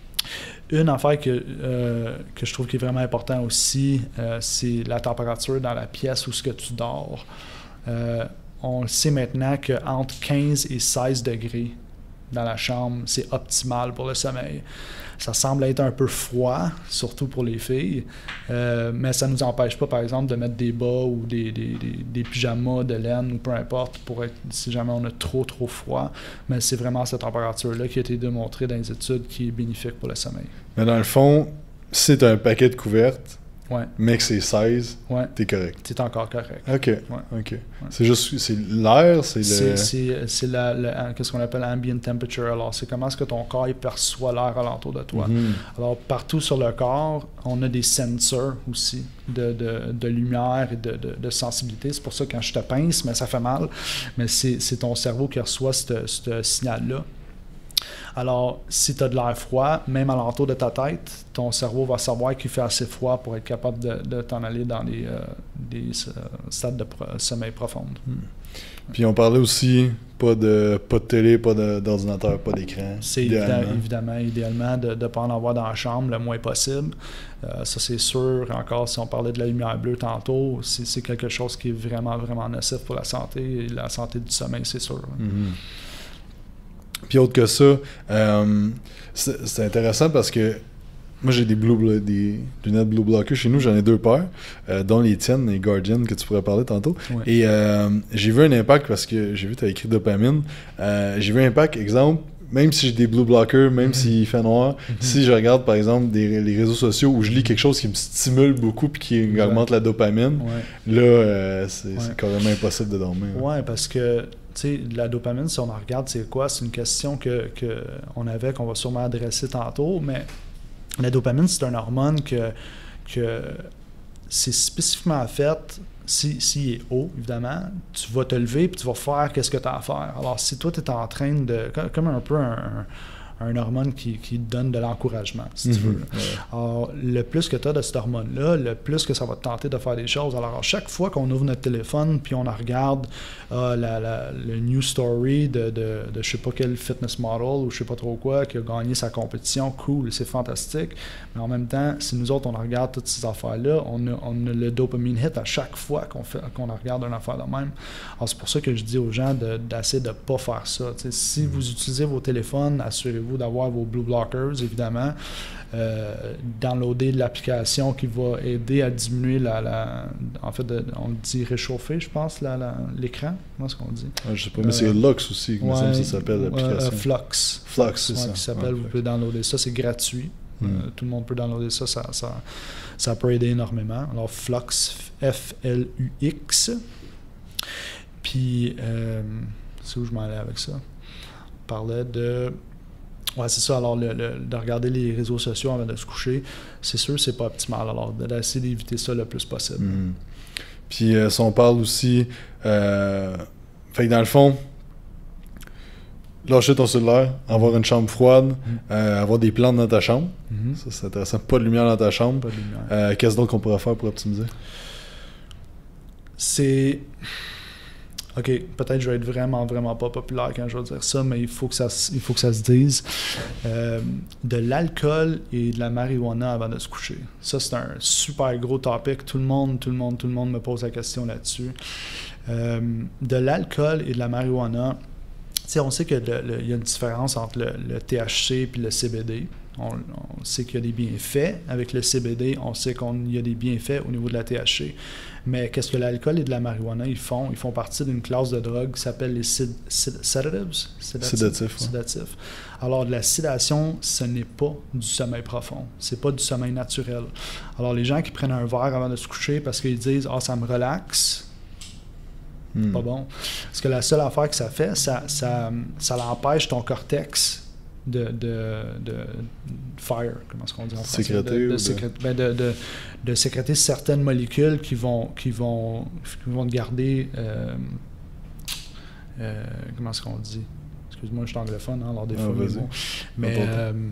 Une affaire que, euh, que je trouve qui est vraiment important aussi, euh, c'est la température dans la pièce où ce que tu dors. Euh, on le sait maintenant qu'entre quinze et seize degrés dans la chambre, c'est optimal pour le sommeil. Ça semble être un peu froid, surtout pour les filles, euh, mais ça ne nous empêche pas, par exemple, de mettre des bas ou des, des, des, des pyjamas de laine ou peu importe, pour être, si jamais on a trop, trop froid. Mais c'est vraiment cette température-là qui a été démontrée dans les études qui est bénéfique pour le sommeil. Mais dans le fond, si tu as un paquet de couvertes, ouais. mais que c'est seize, ouais. t'es correct. T'es encore correct. OK. Ouais. OK. Ouais. C'est juste, c'est l'air, c'est le... C'est, c'est, c'est la, la, qu'est-ce qu'on appelle ambient temperature. Alors, c'est comment est-ce que ton corps il perçoit l'air alentour de toi. Mm-hmm. Alors, partout sur le corps, on a des sensors aussi de, de, de lumière et de, de, de sensibilité. C'est pour ça que quand je te pince, mais ça fait mal, mais c'est, c'est ton cerveau qui reçoit ce, ce signal-là. Alors, si tu as de l'air froid, même alentour de ta tête, ton cerveau va savoir qu'il fait assez froid pour être capable de, de t'en aller dans des, euh, des euh, stades de pro- sommeil profond. Hmm. Puis on parlait aussi pas de, pas de télé, pas de, d'ordinateur, pas d'écran. C'est idéalement, évidemment, idéalement de ne pas en avoir dans la chambre le moins possible. Euh, ça, c'est sûr. Encore, si on parlait de la lumière bleue tantôt, c'est, c'est quelque chose qui est vraiment, vraiment nocif pour la santé. Et la santé du sommeil, c'est sûr. Mm-hmm. Puis autre que ça, euh, c'est, c'est intéressant parce que moi j'ai des blue des lunettes Blue Blocker chez nous, j'en ai deux paires, euh, dont les tiennes, les Guardian que tu pourrais parler tantôt. Ouais. Et euh, j'ai vu un impact parce que j'ai vu tu as écrit dopamine. Euh, j'ai vu un impact, exemple, même si j'ai des Blue Blockers, même mm-hmm. s'il fait noir, mm-hmm. si je regarde par exemple des, les réseaux sociaux où je lis quelque chose qui me stimule beaucoup puis qui ouais. augmente la dopamine, ouais. là euh, c'est, ouais. c'est carrément impossible de dormir. Ouais, ouais parce que tu sais, la dopamine, si on en regarde, c'est quoi? C'est une question que, que on avait, qu'on va sûrement adresser tantôt, mais la dopamine, c'est une hormone que, que c'est spécifiquement fait, si, s'il est haut, évidemment, tu vas te lever et tu vas faire qu'est-ce que tu as à faire. Alors, si toi, tu es en train de... Comme un peu un... un hormone qui, qui donne de l'encouragement, si mm-hmm. tu veux. Ouais. Alors, le plus que tu as de cette hormone-là, le plus que ça va te tenter de faire des choses. Alors, à chaque fois qu'on ouvre notre téléphone puis on regarde euh, la, la, le news story de, de, de je sais pas quel fitness model ou je sais pas trop quoi qui a gagné sa compétition, cool, c'est fantastique. Mais en même temps, si nous autres, on regarde toutes ces affaires-là, on a, on a le dopamine hit à chaque fois qu'on, fait, qu'on regarde une affaire de même. Alors, c'est pour ça que je dis aux gens de, d'essayer de ne pas faire ça. T'sais, si vous utilisez vos téléphones, assurez-vous d'avoir vos Blue Blockers, évidemment. Euh, downloader l'application qui va aider à diminuer la... la en fait, de, on dit réchauffer, je pense, la, la, l'écran. Comment est-ce qu'on dit? Ah, je sais pas, mais euh, c'est Lux aussi, comme ouais, ça s'appelle l'application. Euh, Flux. Flux, c'est ouais, ça. Qui s'appelle, ouais, vous pouvez downloader ça, c'est gratuit. Mm. Euh, tout le monde peut downloader ça, ça, ça, ça peut aider énormément. Alors, Flux, F L U X. Puis, euh, c'est où je m'en allais avec ça? On parlait de... Ouais, c'est ça. Alors, le, le, de regarder les réseaux sociaux avant de se coucher, c'est sûr que c'est pas optimal. Alors, d'essayer d'éviter ça le plus possible. Mm. Puis, euh, si on parle aussi... Euh, fait que dans le fond, lâcher ton cellulaire, avoir une chambre froide, mm. euh, avoir des plantes dans ta chambre. Mm-hmm. Ça, c'est intéressant. Pas de lumière dans ta chambre. Pas de lumière. Euh, qu'est-ce d'autre qu'on pourrait faire pour optimiser? C'est... OK, peut-être que je vais être vraiment, vraiment pas populaire quand je vais dire ça, mais il faut que ça, il faut que ça se dise. Euh, de l'alcool et de la marijuana avant de se coucher. Ça, c'est un super gros topic. Tout le monde, tout le monde, tout le monde me pose la question là-dessus. Euh, de l'alcool et de la marijuana, tu sais, on sait qu'il y a une différence entre le, le T H C et le C B D. On, on sait qu'il y a des bienfaits avec le C B D, on sait qu'il y a des bienfaits au niveau de la T H C. Mais qu'est-ce que l'alcool et de la marijuana ils font? Ils font partie d'une classe de drogue qui s'appelle les sed- sed- sedatives. Sédatifs. Sédatifs, ouais. Sédatifs. Alors, de la sédation, ce n'est pas du sommeil profond. C'est pas du sommeil naturel. Alors, les gens qui prennent un verre avant de se coucher parce qu'ils disent « Ah, ça me relaxe », Mm. Pas bon. Parce que la seule affaire que ça fait, ça, ça, ça l'empêche ton cortex de, de, de fire, comment est-ce qu'on dit en français? Sécréter de, de, de... sécréter, ben de, de, de sécréter certaines molécules qui vont, qui vont, qui vont te garder... Euh, euh, comment est-ce qu'on dit? Excuse-moi, je suis anglophone, hein, alors des fois, ah, bon. Mais euh, euh,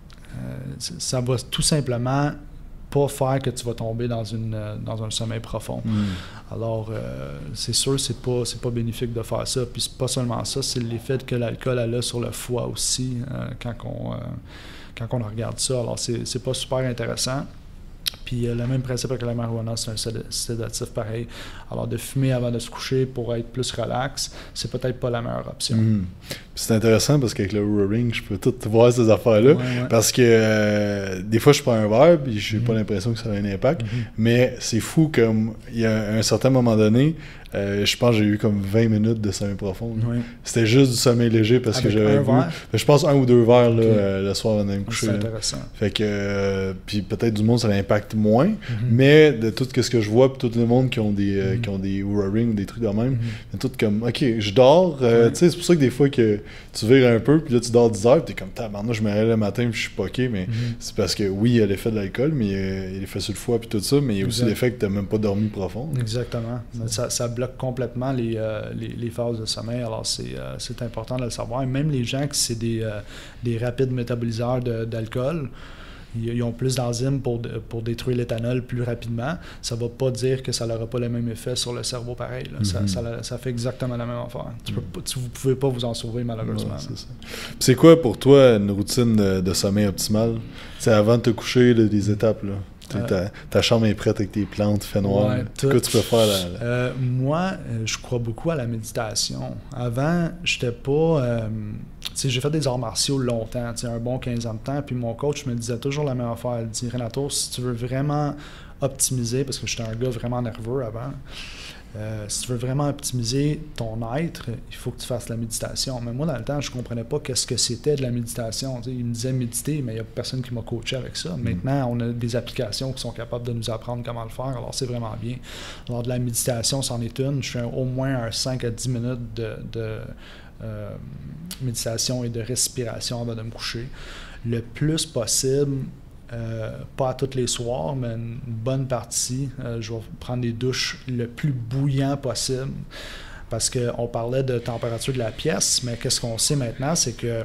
ça va tout simplement pas faire que tu vas tomber dans, une, dans un sommeil profond. Mm. Alors, euh, c'est sûr, c'est pas, c'est pas bénéfique de faire ça. Puis c'est pas seulement ça, c'est l'effet que l'alcool a sur le foie aussi, euh, quand, on, euh, quand on regarde ça. Alors, c'est, c'est pas super intéressant. Puis euh, le même principe avec la marijuana, c'est un sédatif pareil. Alors, de fumer avant de se coucher pour être plus relax, c'est peut-être pas la meilleure option. Mm. C'est intéressant parce qu'avec le Oura Ring, je peux tout voir ces affaires-là. Ouais, ouais. Parce que euh, des fois, je prends un verre et je n'ai mm-hmm. pas l'impression que ça a un impact. Mm-hmm. Mais c'est fou comme, il y a un certain moment donné, euh, je pense que j'ai eu comme vingt minutes de sommeil profond. Oui. C'était juste du sommeil léger parce avec que j'avais vu. Je pense un ou deux verres là, okay. euh, le soir avant de me coucher. C'est intéressant. Là. Fait que, euh, puis peut-être du monde, ça l'impacte moins. Mm-hmm. Mais de tout ce que je vois, puis tout le monde qui ont des, euh, mm-hmm. qui ont des Oura Ring ou des trucs de même, mm-hmm. tout comme, OK, je dors. Euh, ouais. Tu sais, c'est pour ça que des fois que tu vires un peu, puis là, tu dors dix heures, puis t'es comme, tabarnak, je me réveille le matin, puis je suis poqué, mais mm-hmm. c'est parce que, oui, il y a l'effet de l'alcool, mais euh, il y a l'effet sur le foie, puis tout ça, mais il y a exact. Aussi l'effet que t'as même pas dormi profond. Exactement. Ça, ça bloque complètement les, euh, les, les phases de sommeil, alors c'est, euh, c'est important de le savoir. Et même les gens qui c'est des, euh, des rapides métaboliseurs de, d'alcool, ils ont plus d'enzymes pour, pour détruire l'éthanol plus rapidement. Ça ne va pas dire que ça n'aura pas le même effet sur le cerveau pareil. Là. Mm-hmm. Ça, ça, ça fait exactement la même affaire. Tu peux pas, tu, vous ne pouvez pas vous en sauver, malheureusement. Ouais, c'est, ça. C'est quoi pour toi une routine de, de sommeil optimale? C'est avant de te coucher, là, des étapes. Là. Euh, ta, ta chambre est prête avec tes plantes, fait noir. Ouais, tout. Quoi tu peux faire là? là? Euh, moi, je crois beaucoup à la méditation. Avant, j'étais pas... Euh, j'ai fait des arts martiaux longtemps, un bon quinze ans de temps, puis mon coach me disait toujours la même affaire. Il dit, Renato, si tu veux vraiment optimiser, parce que j'étais un gars vraiment nerveux avant, euh, si tu veux vraiment optimiser ton être, il faut que tu fasses la méditation. Mais moi, dans le temps, je ne comprenais pas qu'est-ce que c'était de la méditation. T'sais, il me disait méditer, mais il n'y a personne qui m'a coaché avec ça. Mm. Maintenant, on a des applications qui sont capables de nous apprendre comment le faire, alors c'est vraiment bien. Alors, de la méditation, c'en est une. Je fais un, au moins un cinq à dix minutes de... de Euh, méditation et de respiration avant de me coucher. Le plus possible, euh, pas à tous les soirs, mais une bonne partie, euh, je vais prendre des douches le plus bouillant possible parce qu'on parlait de température de la pièce, mais qu'est-ce qu'on sait maintenant, c'est que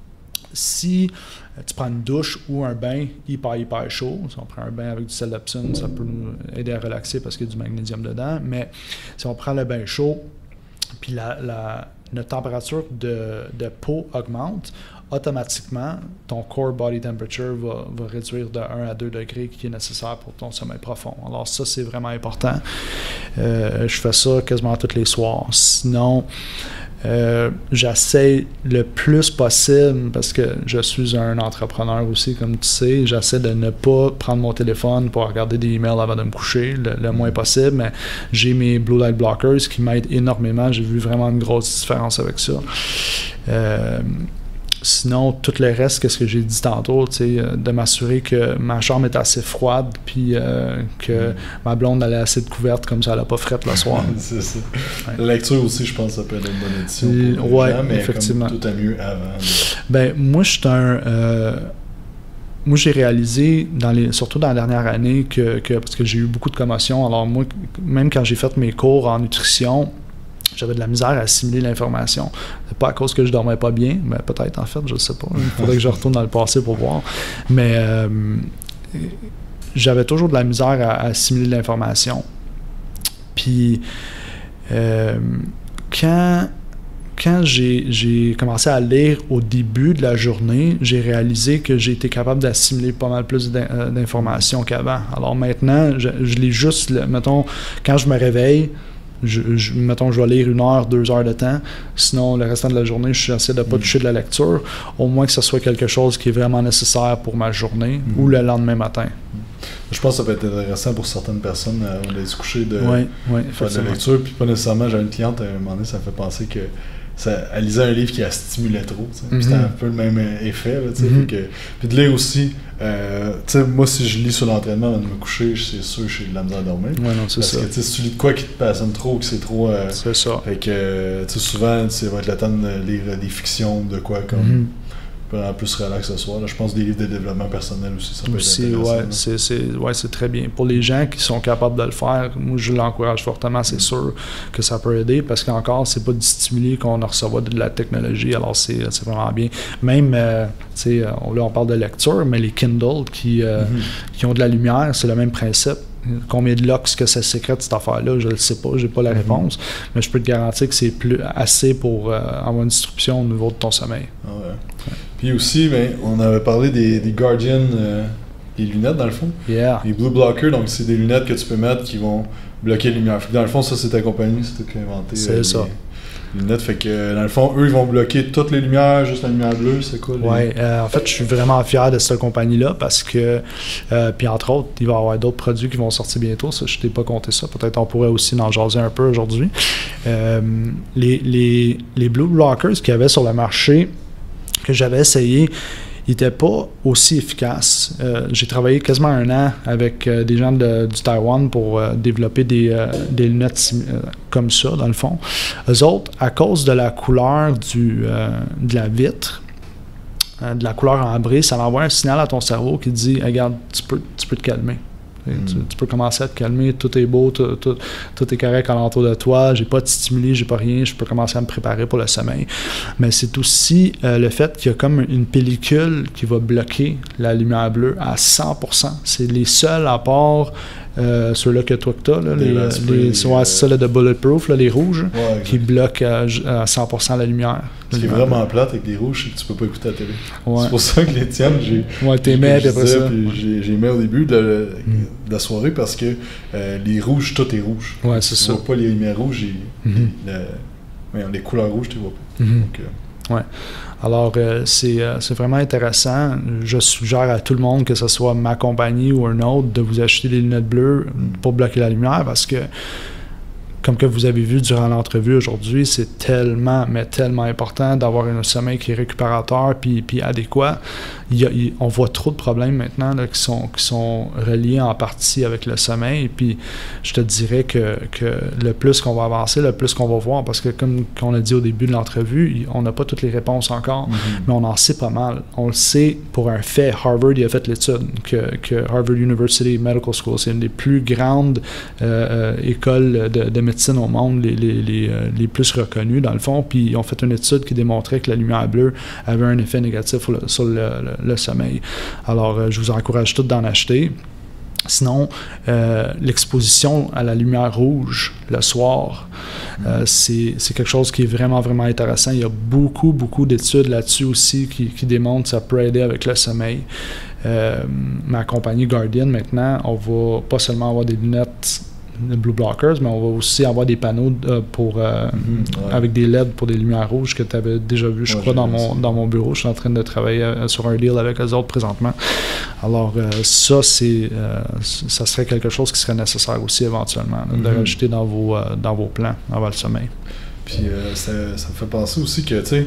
si tu prends une douche ou un bain hyper, hyper chaud, si on prend un bain avec du sel d'Epsom, ça peut nous aider à relaxer parce qu'il y a du magnésium dedans, mais si on prend le bain chaud, puis la, la notre température de, de peau augmente, automatiquement, ton core body temperature va, va réduire de un à deux degrés qui est nécessaire pour ton sommeil profond. Alors ça, c'est vraiment important. Euh, je fais ça quasiment tous les soirs. Sinon, euh, j'essaie le plus possible, parce que je suis un entrepreneur aussi, comme tu sais, j'essaie de ne pas prendre mon téléphone pour regarder des emails avant de me coucher, le, le moins possible, mais j'ai mes Blue Light Blockers qui m'aident énormément. J'ai vu vraiment une grosse différence avec ça. Euh, Sinon, tout le reste, qu'est-ce que j'ai dit tantôt, de m'assurer que ma chambre est assez froide, puis euh, que mm. ma blonde elle est assez de couverte, comme ça elle n'a pas frette le soir. C'est ça. Ouais. La lecture aussi, je pense que ça peut être une bonne édition. Oui, mais effectivement. Comme tout à mieux avant. De... Ben, moi, je suis un... Euh, moi, j'ai réalisé, dans les, surtout dans la dernière année, que, que parce que j'ai eu beaucoup de commotions, alors moi, même quand j'ai fait mes cours en nutrition, j'avais de la misère à assimiler l'information. C'est pas à cause que je dormais pas bien, mais peut-être en fait, je sais pas. Il faudrait que je retourne dans le passé pour voir. Mais euh, j'avais toujours de la misère à, à assimiler l'information. Puis euh, quand, quand j'ai, j'ai commencé à lire au début de la journée, j'ai réalisé que j'ai été capable d'assimiler pas mal plus d'informations qu'avant. Alors maintenant, je, je lis juste, mettons, quand je me réveille, Je, je, mettons, je vais lire une heure, deux heures de temps. Sinon, le restant de la journée, je essaie de ne pas toucher de la lecture. Au moins que ce soit quelque chose qui est vraiment nécessaire pour ma journée mm. ou le lendemain matin. Je pense que ça peut être intéressant pour certaines personnes euh, d'aller se coucher de, oui, oui, faire de la lecture. Puis pas nécessairement, j'ai une cliente, à un moment donné, ça me fait penser que ça, elle lisait un livre qui la stimulait trop. Mm-hmm. C'était un peu le même effet. Là, mm-hmm. que, puis de lire aussi Euh, tu sais, moi, si je lis sur l'entraînement avant de me coucher, c'est sûr que j'ai de la misère à dormir. Ouais, non, c'est Parce ça. que, tu sais, si tu lis de quoi qui te passionne trop, que c'est trop... Euh, c'est ça. Fait que, tu sais, souvent, ça va être le temps de lire des fictions, de quoi, comme... Mm-hmm. En plus relax ce soir. Là. Je pense des livres de développement personnel aussi, ça peut aussi, être intéressant. Ouais, c'est, c'est, ouais, c'est très bien. Pour les gens qui sont capables de le faire, moi je l'encourage fortement, c'est mm. sûr que ça peut aider parce qu'encore, c'est pas du stimuli qu'on reçoit de la technologie, alors c'est, c'est vraiment bien. Même, euh, tu sais, là on parle de lecture, mais les Kindle qui, euh, mm-hmm. qui ont de la lumière, c'est le même principe. Combien de lux que ça sécrète cette affaire-là, je ne le sais pas, j'ai pas la mm-hmm. réponse, mais je peux te garantir que c'est plus assez pour euh, avoir une disruption au niveau de ton sommeil. Ah ouais. Ouais. Puis aussi, ben, on avait parlé des, des Guardian, euh, des lunettes dans le fond. Yeah. Les Blue Blocker, donc c'est des lunettes que tu peux mettre qui vont bloquer la lumière. Dans le fond, ça c'est ta compagnie, c'est toi qui as inventé. C'est euh, ça. Les lunettes, fait que dans le fond, eux ils vont bloquer toutes les lumières, juste la lumière bleue, c'est quoi? Les... Oui, euh, en fait, je suis vraiment fier de cette compagnie-là parce que, euh, puis entre autres, il va y avoir d'autres produits qui vont sortir bientôt. Ça, je t'ai pas compté ça. Peut-être on pourrait aussi en jaser un peu aujourd'hui. Euh, les, les, les Blue Blockers qu'il y avait sur le marché, que j'avais essayé, il n'était pas aussi efficace. Euh, j'ai travaillé quasiment un an avec euh, des gens de, du Taïwan pour euh, développer des, euh, des lunettes euh, comme ça, dans le fond. Eux autres, à cause de la couleur du, euh, de la vitre, euh, de la couleur ambrée, ça envoie un signal à ton cerveau qui dit « Regarde, tu peux, tu peux te calmer. » Mm. Tu, tu peux commencer à te calmer, tout est beau, tout, tout, tout est correct alentour de toi, j'ai pas de stimuli, j'ai pas rien, je peux commencer à me préparer pour le sommeil. Mais c'est aussi euh, le fait qu'il y a comme une pellicule qui va bloquer la lumière bleue à cent pour cent. C'est les seuls à part euh, ceux-là que toi que t'as, là, les, les, les, ouais, c'est ça, là, de Bulletproof, là, les rouges, ouais, qui bloquent à, à cent pour cent la lumière. Ce qui est vraiment plate avec les rouges, c'est que tu peux pas écouter la télé. Ouais. C'est pour ça que les tiennes, j'ai. Ouais, t'aimais après ça. Puis j'ai mis au début de, mm. de la soirée parce que euh, les rouges, tout est rouge. Ouais, c'est tu ça. Tu vois pas les lumières rouges, et, mm-hmm. le, ouais, les couleurs rouges, tu vois pas. Mm-hmm. Donc, euh, ouais. Alors, euh, c'est, euh, c'est vraiment intéressant. Je suggère à tout le monde, que ce soit ma compagnie ou un autre, de vous acheter des lunettes bleues pour bloquer la lumière parce que, comme que vous avez vu durant l'entrevue aujourd'hui, c'est tellement, mais tellement important d'avoir un sommeil qui est récupérateur puis, puis adéquat. Il y a, il, on voit trop de problèmes maintenant là, qui, sont, qui sont reliés en partie avec le sommeil. Puis je te dirais que, que le plus qu'on va avancer, le plus qu'on va voir, parce que comme on a dit au début de l'entrevue, on n'a pas toutes les réponses encore, mm-hmm. mais on en sait pas mal. On le sait pour un fait. Harvard il a fait l'étude que, que Harvard University Medical School, c'est une des plus grandes euh, euh, écoles de, de médecine au monde, les, les, les, euh, les plus reconnues dans le fond. Puis ils ont fait une étude qui démontrait que la lumière bleue avait un effet négatif sur le, sur le, le le sommeil. Alors, euh, je vous encourage tous d'en acheter. Sinon, euh, l'exposition à la lumière rouge le soir, euh, c'est, c'est quelque chose qui est vraiment, vraiment intéressant. Il y a beaucoup, beaucoup d'études là-dessus aussi qui, qui démontrent que ça peut aider avec le sommeil. Euh, ma compagnie Guardian, maintenant, on va pas seulement avoir des lunettes de Blue Blockers, mais on va aussi avoir des panneaux euh, pour, euh, mm-hmm, ouais. avec des L E D pour des lumières rouges que tu avais déjà vu, je ouais, crois, dans mon, dans mon bureau. Je suis en train de travailler euh, sur un deal avec eux autres présentement. Alors, euh, ça, c'est, euh, ça serait quelque chose qui serait nécessaire aussi éventuellement, là, mm-hmm. de rajouter dans vos, euh, dans vos plans avant le sommeil. Puis, euh, ça, ça me fait penser aussi que, tu sais,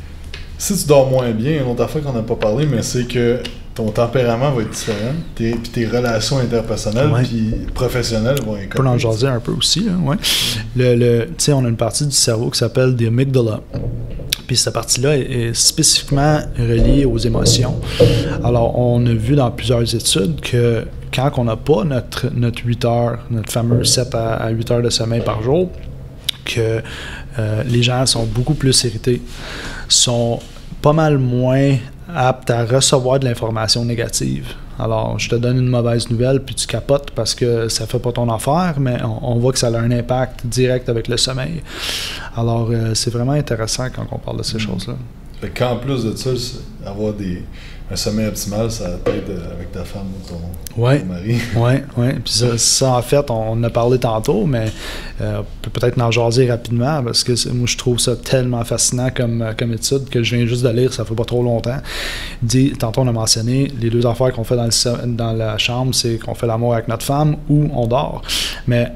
si tu dors moins bien, une autre affaire qu'on n'a pas parlé, mais c'est que ton tempérament va être différent, tes, puis tes relations interpersonnelles ouais. puis professionnelles vont être. On peut en jaser un peu aussi, hein, ouais. Le, le, tu sais, on a une partie du cerveau qui s'appelle the amygdala. Puis cette partie-là est, est spécifiquement reliée aux émotions. Alors, on a vu dans plusieurs études que quand on n'a pas notre, notre huit heures, notre fameux sept à huit heures de sommeil par jour, que euh, les gens sont beaucoup plus irrités, sont pas mal moins aptes à recevoir de l'information négative. Alors, je te donne une mauvaise nouvelle, puis tu capotes parce que ça fait pas ton affaire, mais on, on voit que ça a un impact direct avec le sommeil. Alors, euh, c'est vraiment intéressant quand on parle de ces mmh. choses-là. Fait qu'en plus de ça, avoir des, un sommeil optimal, ça t'aide avec ta femme ou ton, ouais. ton mari. Oui, oui. Puis ça, ça, en fait, on en a parlé tantôt, mais euh, on peut peut-être en jaser rapidement parce que moi, je trouve ça tellement fascinant comme, comme étude que je viens juste de lire, ça fait pas trop longtemps. Dit, tantôt, on a mentionné les deux affaires qu'on fait dans, le, dans la chambre, c'est qu'on fait l'amour avec notre femme ou on dort. Mais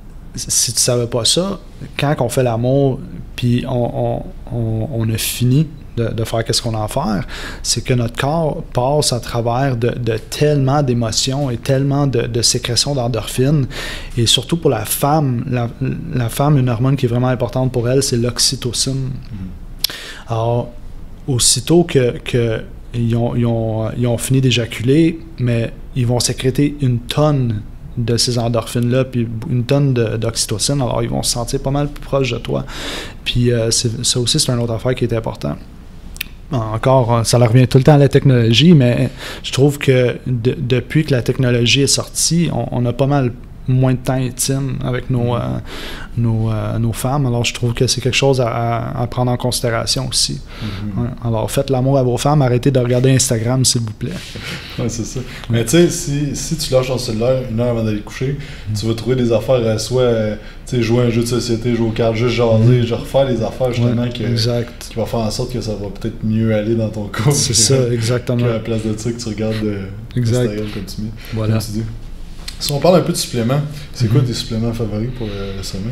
si tu savais pas ça, quand on fait l'amour, puis on, on, on, on a fini de, de faire qu'est-ce qu'on a à faire, c'est que notre corps passe à travers de, de tellement d'émotions et tellement de, de sécrétions d'endorphines. Et surtout pour la femme, la, la femme, une hormone qui est vraiment importante pour elle, c'est l'oxytocine. Mm. Alors, aussitôt que, que ils, ont, ils, ont, ils ont fini d'éjaculer, mais ils vont sécréter une tonne de ces endorphines-là, puis une tonne de, d'oxytocine, alors ils vont se sentir pas mal plus proches de toi. Puis euh, c'est, ça aussi, c'est une autre affaire qui est importante. Encore, ça leur revient tout le temps à la technologie, mais je trouve que de, depuis que la technologie est sortie, on, on a pas mal moins de temps intime avec nos, euh, nos, euh, nos femmes. Alors, je trouve que c'est quelque chose à, à, à prendre en considération aussi. Mm-hmm. Ouais. Alors, faites l'amour à vos femmes, arrêtez de regarder Instagram, s'il vous plaît. Oui, c'est ça. Mais tu sais, si, si tu lâches ton cellulaire une heure avant d'aller coucher, mm-hmm. tu vas trouver des affaires, euh, soit euh, jouer à un jeu de société, jouer aux cartes, juste jaser, mm-hmm. genre refaire les affaires justement ouais, que, qui vont faire en sorte que ça va peut-être mieux aller dans ton couple. C'est ça, exactement. Qu'à la place de ça, que tu regardes euh, Instagram comme tu mets. Voilà. Comme tu dis. Si on parle un peu de suppléments, c'est mm-hmm. quoi tes suppléments favoris pour euh, le sommeil?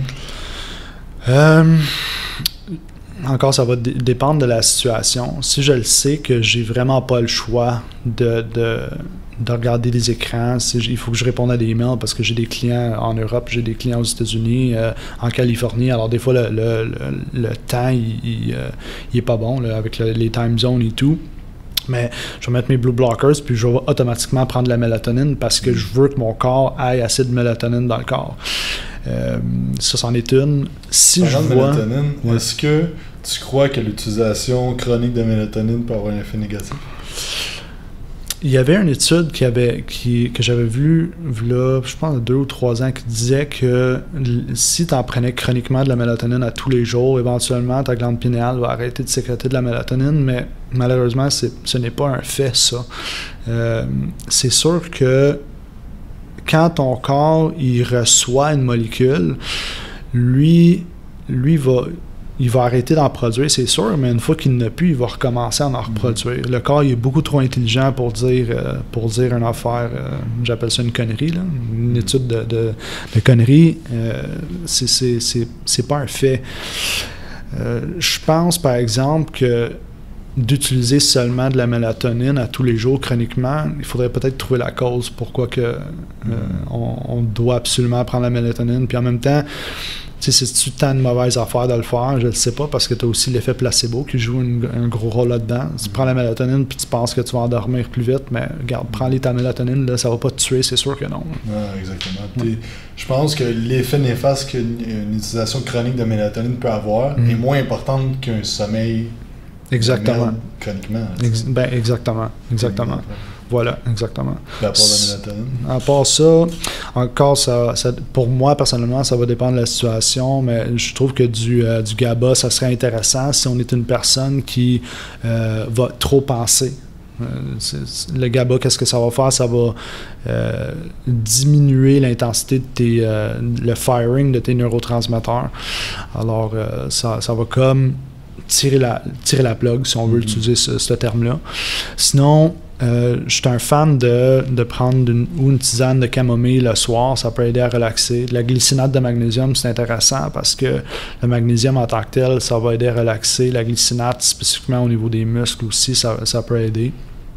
Euh, encore, ça va d- dépendre de la situation. Si je le sais que j'ai vraiment pas le choix de, de, de regarder des écrans, si il faut que je réponde à des emails parce que j'ai des clients en Europe, j'ai des clients aux États-Unis, euh, en Californie. Alors, des fois, le, le, le, le temps, il, il, euh, il est pas bon là, avec le, les time zones et tout. Mais je vais mettre mes blue blockers, puis je vais automatiquement prendre la mélatonine parce que je veux que mon corps ait assez de mélatonine dans le corps. Euh, ça, c'en est une. Si Parlant je de vois... mélatonine, ouais. Est-ce que tu crois que l'utilisation chronique de mélatonine peut avoir un effet négatif? Il y avait une étude qui avait, qui, que j'avais vue, là, je pense, deux ou trois ans, qui disait que si tu en prenais chroniquement de la mélatonine à tous les jours, éventuellement, ta glande pinéale va arrêter de sécréter de la mélatonine, mais malheureusement, c'est, ce n'est pas un fait, ça. Euh, c'est sûr que quand ton corps il reçoit une molécule, lui, lui va... il va arrêter d'en produire, c'est sûr, mais une fois qu'il n'a plus, il va recommencer à en reproduire. Le corps, il est beaucoup trop intelligent pour dire, euh, pour dire une affaire, euh, j'appelle ça une connerie, là, une étude de, de, de connerie. Euh, c'est, c'est, c'est, c'est pas un fait. Euh, je pense, par exemple, que d'utiliser seulement de la mélatonine à tous les jours chroniquement, il faudrait peut-être trouver la cause pourquoi que, euh, on, on doit absolument prendre la mélatonine. Puis en même temps, tu sais, c'est-tu tant de mauvaises affaires de le faire? Je ne sais pas, parce que tu as aussi l'effet placebo qui joue une, un gros rôle là-dedans. Tu prends la mélatonine puis tu penses que tu vas endormir plus vite, mais regarde, prends-les ta mélatonine, là, ça va pas te tuer, c'est sûr que non. Ah, exactement. Ouais. Je pense que l'effet néfaste qu'une une utilisation chronique de mélatonine peut avoir mm. est moins important qu'un sommeil exactement. Chroniquement. Ex- ben, exactement. Exactement. Mm. Voilà, exactement. À part la mélatonine. À part ça, encore, ça, ça, pour moi, personnellement, ça va dépendre de la situation, mais je trouve que du, euh, du GABA, ça serait intéressant si on est une personne qui euh, va trop penser. Euh, c'est, c'est, le GABA, qu'est-ce que ça va faire? Ça va euh, diminuer l'intensité de tes, euh, le firing de tes neurotransmetteurs. Alors, euh, ça, ça va comme tirer la, tirer la plug, si on veut mm-hmm. utiliser ce, ce terme-là. Sinon, Euh, je suis un fan de, de prendre une, ou une tisane de camomille le soir, ça peut aider à relaxer. La glycinate de magnésium, c'est intéressant parce que le magnésium en tant que tel, ça va aider à relaxer. La glycinate, spécifiquement au niveau des muscles aussi, ça, ça peut aider.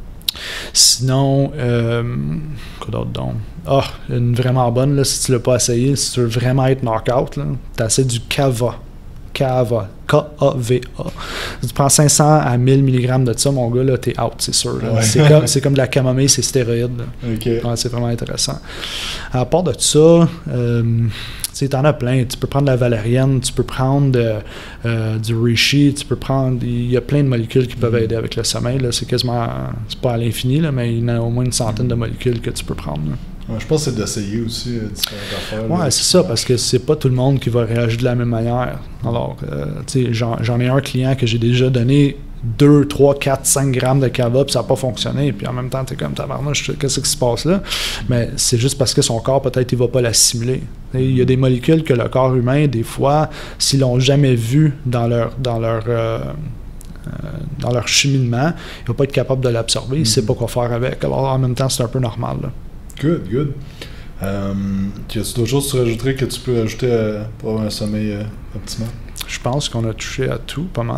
Sinon, euh, quoi d'autre donc? Ah, oh, une vraiment bonne, là, si tu ne l'as pas essayé, si tu veux vraiment être knockout, tu essaies du Kava. Kava. K A V A. Si tu prends cinq cents à mille milligrammes de ça, mon gars, là, t'es out, c'est sûr. Ouais. C'est, comme, c'est comme de la camomille, c'est stéroïde. Okay. Ouais, c'est vraiment intéressant. À part de ça, euh, tu sais, t'en as plein. Tu peux prendre de la valériane, tu peux prendre de, euh, du reishi, tu peux prendre... Il y a plein de molécules qui peuvent aider avec le sommeil. Là. C'est quasiment... C'est pas à l'infini, là, mais il y en a au moins une centaine de molécules que tu peux prendre. Là. Ouais, je pense que c'est d'essayer aussi euh, différentes affaires. Ouais, là, c'est ça, parce que c'est pas tout le monde qui va réagir de la même manière. Alors, euh, tu sais, j'en, j'en ai un client que j'ai déjà donné deux, trois, quatre, cinq grammes de Kava, puis ça n'a pas fonctionné. Puis en même temps, tu es comme tabarnouche, qu'est-ce qui se passe là? Mais c'est juste parce que son corps, peut-être, il va pas l'assimiler. Il y a des molécules que le corps humain, des fois, s'ils l'ont jamais vu dans leur, dans leur, euh, euh, dans leur cheminement, il va pas être capable de l'absorber. Il ne mm-hmm. sait pas quoi faire avec. Alors, en même temps, c'est un peu normal. Là. Good, good. Um, y a-t-il d'autres choses que tu rajouterais que tu peux ajouter euh, pour avoir un sommeil euh, optimal? Je pense qu'on a touché à tout, pas mal. Là.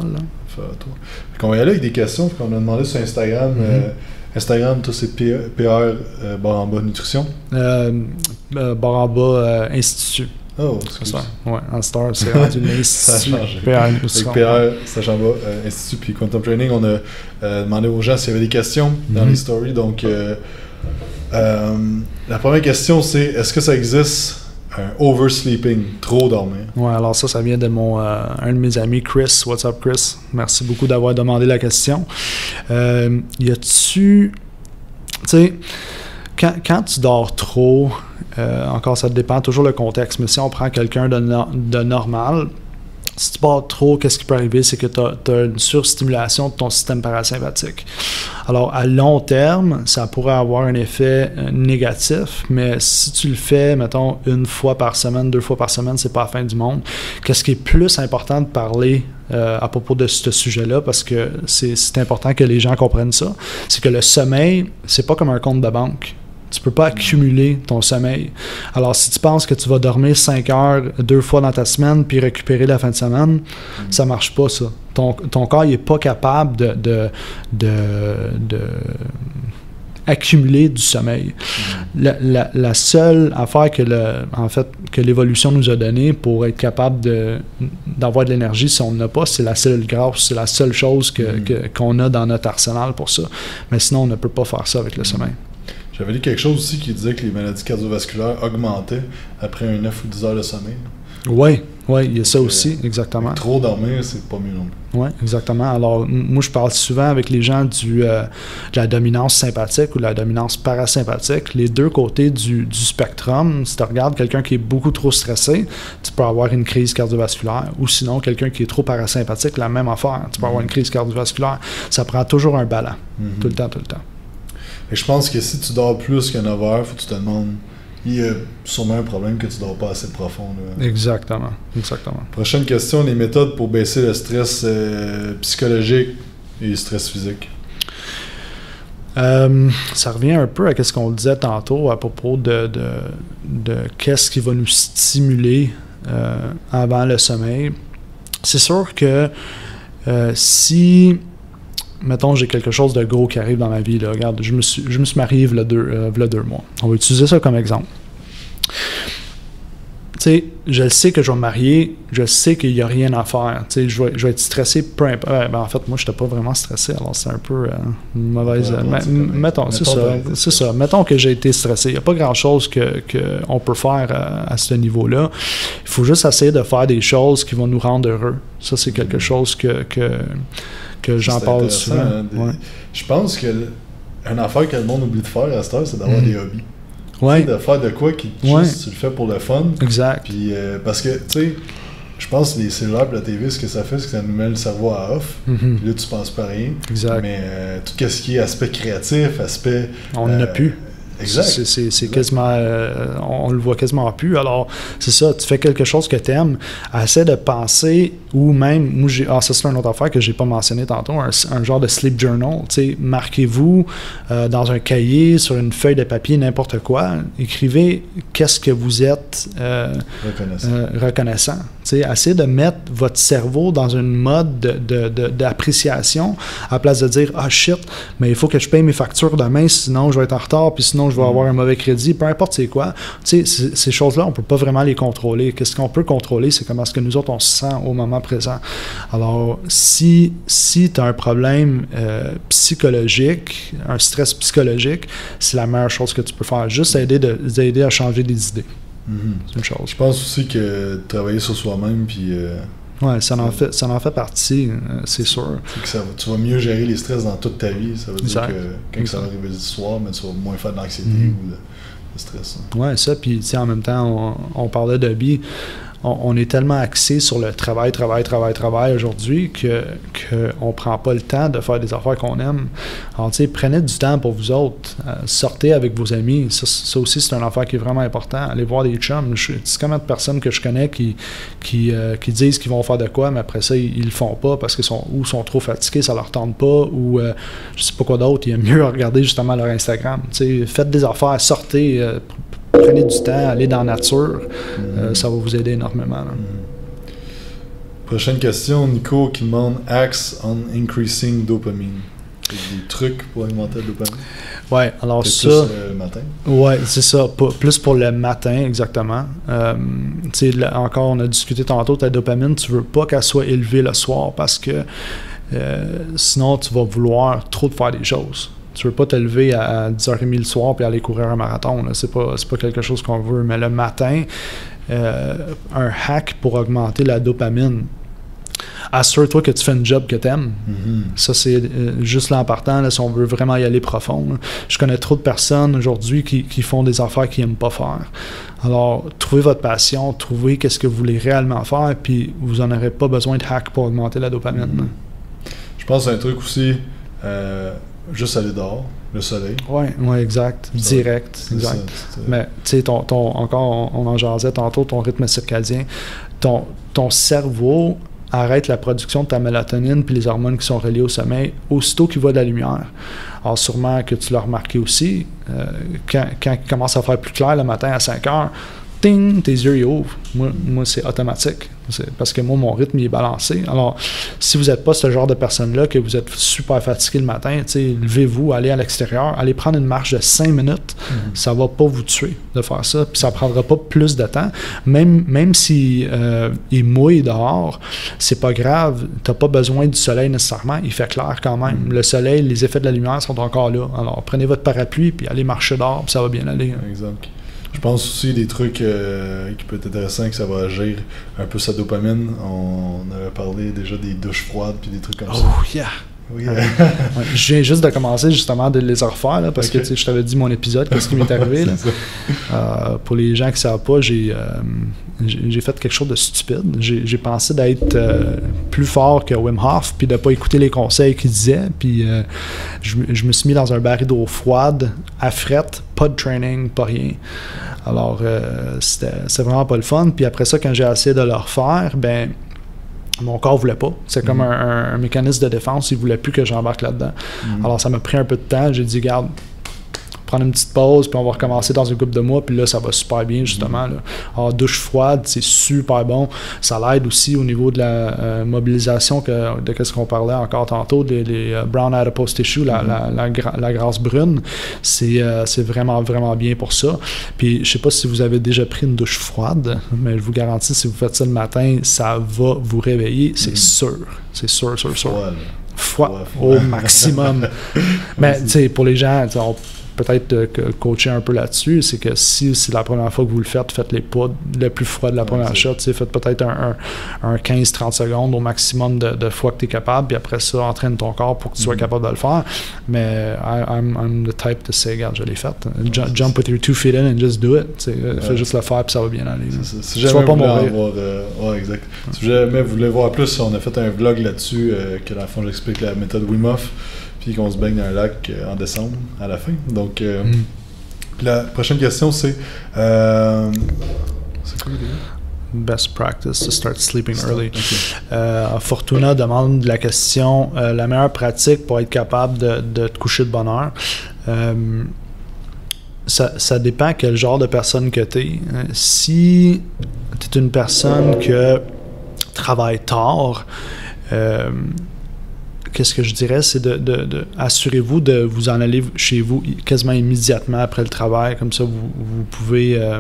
faire à toi. On va y aller avec des questions qu'on a demandé sur Instagram. Mm-hmm. euh, Instagram, toi, c'est P R euh, barre en bas nutrition. Euh, euh, barre en bas euh, institut. Oh, c'est ça. Ouais, en star, c'est rendu l'institut. P R nutrition. P R, stage en bas, euh, institut, puis Quantum Training. On a euh, demandé aux gens s'il y avait des questions mm-hmm. dans les stories. Donc, euh, euh, la première question, c'est est-ce que ça existe un oversleeping, trop dormir? Ouais, alors ça, ça vient de mon euh, un de mes amis, Chris. What's up, Chris? Merci beaucoup d'avoir demandé la question. Euh, y a-tu... Tu sais, quand, quand tu dors trop, euh, encore ça dépend toujours le contexte, mais si on prend quelqu'un de, no- de normal, si tu dors trop, qu'est-ce qui peut arriver? C'est que tu as une surstimulation de ton système parasympathique. Alors, à long terme, ça pourrait avoir un effet euh, négatif, mais si tu le fais, mettons, une fois par semaine, deux fois par semaine, c'est pas la fin du monde. Qu'est-ce qui est plus important de parler euh, à propos de ce sujet-là, parce que c'est, c'est important que les gens comprennent ça, c'est que le sommeil, c'est pas comme un compte de banque. Tu peux pas accumuler ton sommeil. Alors, si tu penses que tu vas dormir cinq heures deux fois dans ta semaine puis récupérer la fin de semaine, mm. ça marche pas, ça. Ton, ton corps n'est pas capable de, de, de, de accumuler du sommeil. Mm. La, la, la seule affaire que, le, en fait, que l'évolution nous a donnée pour être capable de, d'avoir de l'énergie, si on n'en a pas, c'est la cellule grasse. C'est la seule chose que, mm. que, qu'on a dans notre arsenal pour ça. Mais sinon, on ne peut pas faire ça avec le sommeil. J'avais lu quelque chose aussi qui disait que les maladies cardiovasculaires augmentaient après un neuf ou dix heures de sommeil. Oui, oui, il y a ça Donc, aussi, euh, exactement. Trop dormir, c'est pas mieux non plus. Oui, exactement. Alors, m- moi, je parle souvent avec les gens du, euh, de la dominance sympathique ou de la dominance parasympathique. Les deux côtés du, du spectrum, si tu regardes quelqu'un qui est beaucoup trop stressé, tu peux avoir une crise cardiovasculaire. Ou sinon, quelqu'un qui est trop parasympathique, la même affaire. Tu peux mm-hmm. avoir une crise cardiovasculaire. Ça prend toujours un ballon, mm-hmm. tout le temps, tout le temps. Et je pense que si tu dors plus que neuf heures, il faut que tu te demandes, il y a sûrement un problème que tu dors pas assez profond. Là. Exactement, exactement. Prochaine question, les méthodes pour baisser le stress euh, psychologique et le stress physique. Euh, ça revient un peu à ce qu'on disait tantôt à propos de, de, de qu'est-ce qui va nous stimuler euh, avant le sommeil. C'est sûr que euh, si... Mettons, j'ai quelque chose de gros qui arrive dans ma vie. Là. Regarde, je me suis, je me suis marié il y a deux, euh, il y a deux mois. On va utiliser ça comme exemple. Tu sais, je le sais que je vais me marier, je sais qu'il n'y a rien à faire. Tu sais, je vais, je vais être stressé, peu importe. Ouais, ben en fait, moi, je n'étais pas vraiment stressé, alors c'est un peu euh, une mauvaise... Ouais, euh, ma, mettons, c'est ça, c'est ça. Mettons que j'ai été stressé. Il n'y a pas grand-chose que, que on peut faire à, à ce niveau-là. Il faut juste essayer de faire des choses qui vont nous rendre heureux. Ça, c'est quelque chose que... que que j'en parle souvent. Hein, des... ouais. Je pense que une affaire que le monde oublie de faire à cette heure, c'est d'avoir mmh. des hobbies. Ouais. De faire de quoi qui ouais. juste tu le fais pour le fun. Exact. Puis euh, parce que, tu sais, je pense que les cellulaires et la T V, ce que ça fait, c'est que ça nous met le cerveau à off. Mm-hmm. Puis là, tu penses pas à rien. Exact. Mais euh, tout ce qui est aspect créatif, aspect... On n'en euh, a plus. Exact. C'est, c'est, c'est quasiment... Euh, on, on le voit quasiment plus. Alors, c'est ça, tu fais quelque chose que tu aimes, essaie de penser, ou même... Moi, j'ai, ah, ça, c'est une autre affaire que j'ai pas mentionné tantôt, un, un genre de sleep journal. Tu sais, marquez-vous euh, dans un cahier, sur une feuille de papier, n'importe quoi. Écrivez qu'est-ce que vous êtes euh, reconnaissant. Euh, reconnaissant. Tu sais, essayez de mettre votre cerveau dans une mode de, de, de, d'appréciation, à la place de dire « Ah, shit, mais il faut que je paye mes factures demain, sinon je vais être en retard, puis sinon je vais avoir un mauvais crédit, peu importe c'est quoi. » Tu sais, ces choses-là, on ne peut pas vraiment les contrôler. Qu'est-ce qu'on peut contrôler, c'est comment est-ce que nous autres, on se sent au moment présent. Alors, si, si tu as un problème euh, psychologique, un stress psychologique, c'est la meilleure chose que tu peux faire. Juste aider, de, d'aider à changer des idées. Mm-hmm. C'est une chose. Je pense aussi que travailler sur soi-même, puis... Euh, ouais, ça en, fait, ça en fait partie, euh, c'est sûr. C'est que ça va, tu vas mieux gérer les stress dans toute ta vie. Ça veut exact. dire que quand exact. Ça va arriver le soir, mais tu vas moins faire de l'anxiété mm-hmm. ou de, de stress. Hein. Ouais, ça, puis tu sais, en même temps, on, on parlait de bi. On, on est tellement axé sur le travail, travail, travail, travail aujourd'hui que qu'on ne prend pas le temps de faire des affaires qu'on aime. Alors, tu sais, prenez du temps pour vous autres. Euh, sortez avec vos amis. Ça, ça aussi, c'est une affaire qui est vraiment important. Allez voir des chums. Je, c'est combien de personnes que je connais qui, qui, euh, qui disent qu'ils vont faire de quoi, mais après ça, ils, ils le font pas parce qu'ils sont, ou sont trop fatigués, ça leur tente pas, ou euh, je sais pas quoi d'autre. Il y a mieux à regarder justement leur Instagram. Tu sais, faites des affaires, sortez, euh, prenez du temps, allez dans la nature, mmh. euh, ça va vous aider énormément. Mmh. prochaine question, Nico qui demande « Acts on increasing dopamine ». Des trucs pour augmenter le dopamine? Ouais, alors peut-être ça... plus euh, le matin? Ouais, c'est ça. P- plus pour le matin, exactement. Euh, tu sais, encore, on a discuté tantôt, ta dopamine, tu veux pas qu'elle soit élevée le soir parce que euh, sinon, tu vas vouloir trop de faire des choses. Tu veux pas te lever à dix heures trente le soir et aller courir un marathon. Là. C'est pas, c'est pas quelque chose qu'on veut. Mais le matin, euh, un hack pour augmenter la dopamine, assure-toi que tu fais une job que tu aimes. Mm-hmm. Ça, c'est euh, juste là en partant, là, si on veut vraiment y aller profond. Là. Je connais trop de personnes aujourd'hui qui, qui font des affaires qu'ils n'aiment pas faire. Alors, trouvez votre passion, trouvez qu'est-ce que vous voulez réellement faire, puis vous n'en aurez pas besoin de hack pour augmenter la dopamine. Mm-hmm. Je pense à un truc aussi, euh, juste aller dehors, le soleil. Oui, ouais, exact. Ça, direct. Exact. Ça, mais, tu sais, ton, ton, encore, on, on en jasait tantôt, ton rythme circadien, ton, ton cerveau arrête la production de ta mélatonine puis les hormones qui sont reliées au sommeil aussitôt qu'il voit de la lumière. Alors sûrement que tu l'as remarqué aussi, euh, quand, quand il commence à faire plus clair le matin à cinq heures, ting, tes yeux ils ouvrent. Moi, moi c'est automatique. C'est parce que moi, mon rythme il est balancé. Alors, si vous n'êtes pas ce genre de personne-là, que vous êtes super fatigué le matin, levez-vous, allez à l'extérieur, allez prendre une marche de cinq minutes. Mm-hmm. Ça ne va pas vous tuer de faire ça. Puis ça ne prendra pas plus de temps. Même, même si euh, il mouille dehors, c'est pas grave. Tu n'as pas besoin du soleil nécessairement. Il fait clair quand même. Mm-hmm. Le soleil, les effets de la lumière sont encore là. Alors, prenez votre parapluie puis allez marcher dehors, puis ça va bien aller. Exact. Je pense aussi des trucs euh, qui peuvent être intéressants, que ça va agir un peu sa dopamine. On avait parlé déjà des douches froides puis des trucs comme oh, ça. Oh yeah! Oui, euh... ouais, je viens juste de commencer justement de les refaire là, parce okay. que je t'avais dit mon épisode, qu'est-ce qui m'est arrivé. Là. Euh, pour les gens qui ne savent pas, j'ai, euh, j'ai fait quelque chose de stupide. J'ai, j'ai pensé d'être euh, plus fort que Wim Hof puis de ne pas écouter les conseils qu'il disait. Puis euh, je, je me suis mis dans un baril d'eau froide, à frette, pas de training, pas rien. Alors, euh, c'était, c'était vraiment pas le fun. Puis après ça, quand j'ai essayé de le refaire, ben mon corps voulait pas. C'est comme mm. un, un mécanisme de défense. Il voulait plus que j'embarque là-dedans. Mm. Alors, ça m'a pris un peu de temps. J'ai dit, garde, prendre une petite pause, puis on va recommencer dans une couple de mois, puis là, ça va super bien, justement. Là. Alors, douche froide, c'est super bon. Ça l'aide aussi au niveau de la euh, mobilisation que, de ce qu'on parlait encore tantôt, les, les uh, brown adipose tissue, la, mm-hmm. la, la, la, la graisse brune. C'est, euh, c'est vraiment, vraiment bien pour ça. Puis, je sais pas si vous avez déjà pris une douche froide, mais je vous garantis, si vous faites ça le matin, ça va vous réveiller, c'est mm-hmm. sûr. C'est sûr, sûr, sûr. Froid au maximum. Mais, tu sais, pour les gens, on peut-être euh, coacher un peu là-dessus, c'est que si c'est la première fois que vous le faites, faites les pas le plus froid de la première shot, faites peut-être un, un, un quinze trente secondes au maximum de, de fois que tu es capable, puis après ça, entraîne ton corps pour que tu sois mm-hmm. capable de le faire. Mais I, I'm, I'm the type to say, regarde, je l'ai fait. J- jump with your two feet in and just do it. Ouais. Fais juste le faire, puis ça va bien aller. C'est ça. Si jamais vous voulez avoir, euh, ouais, exact. Ouais. Si jamais vous voulez voir plus, on a fait un vlog là-dessus, euh, que dans le fond, j'explique la méthode Wim Hof, puis qu'on se baigne dans un lac euh, en décembre, à la fin. Donc, euh, mm. la prochaine question, c'est... Euh, c'est quoi l'idée? Best practice to start sleeping start, early. Okay. Euh, Fortuna demande la question, euh, la meilleure pratique pour être capable de, de te coucher de bonne heure. Euh, ça, ça dépend quel genre de personne que tu es. Si tu es une personne qui travaille tard, euh, qu'est-ce que je dirais, c'est de, de, de assurez-vous de vous en aller chez vous quasiment immédiatement après le travail, comme ça vous, vous pouvez euh,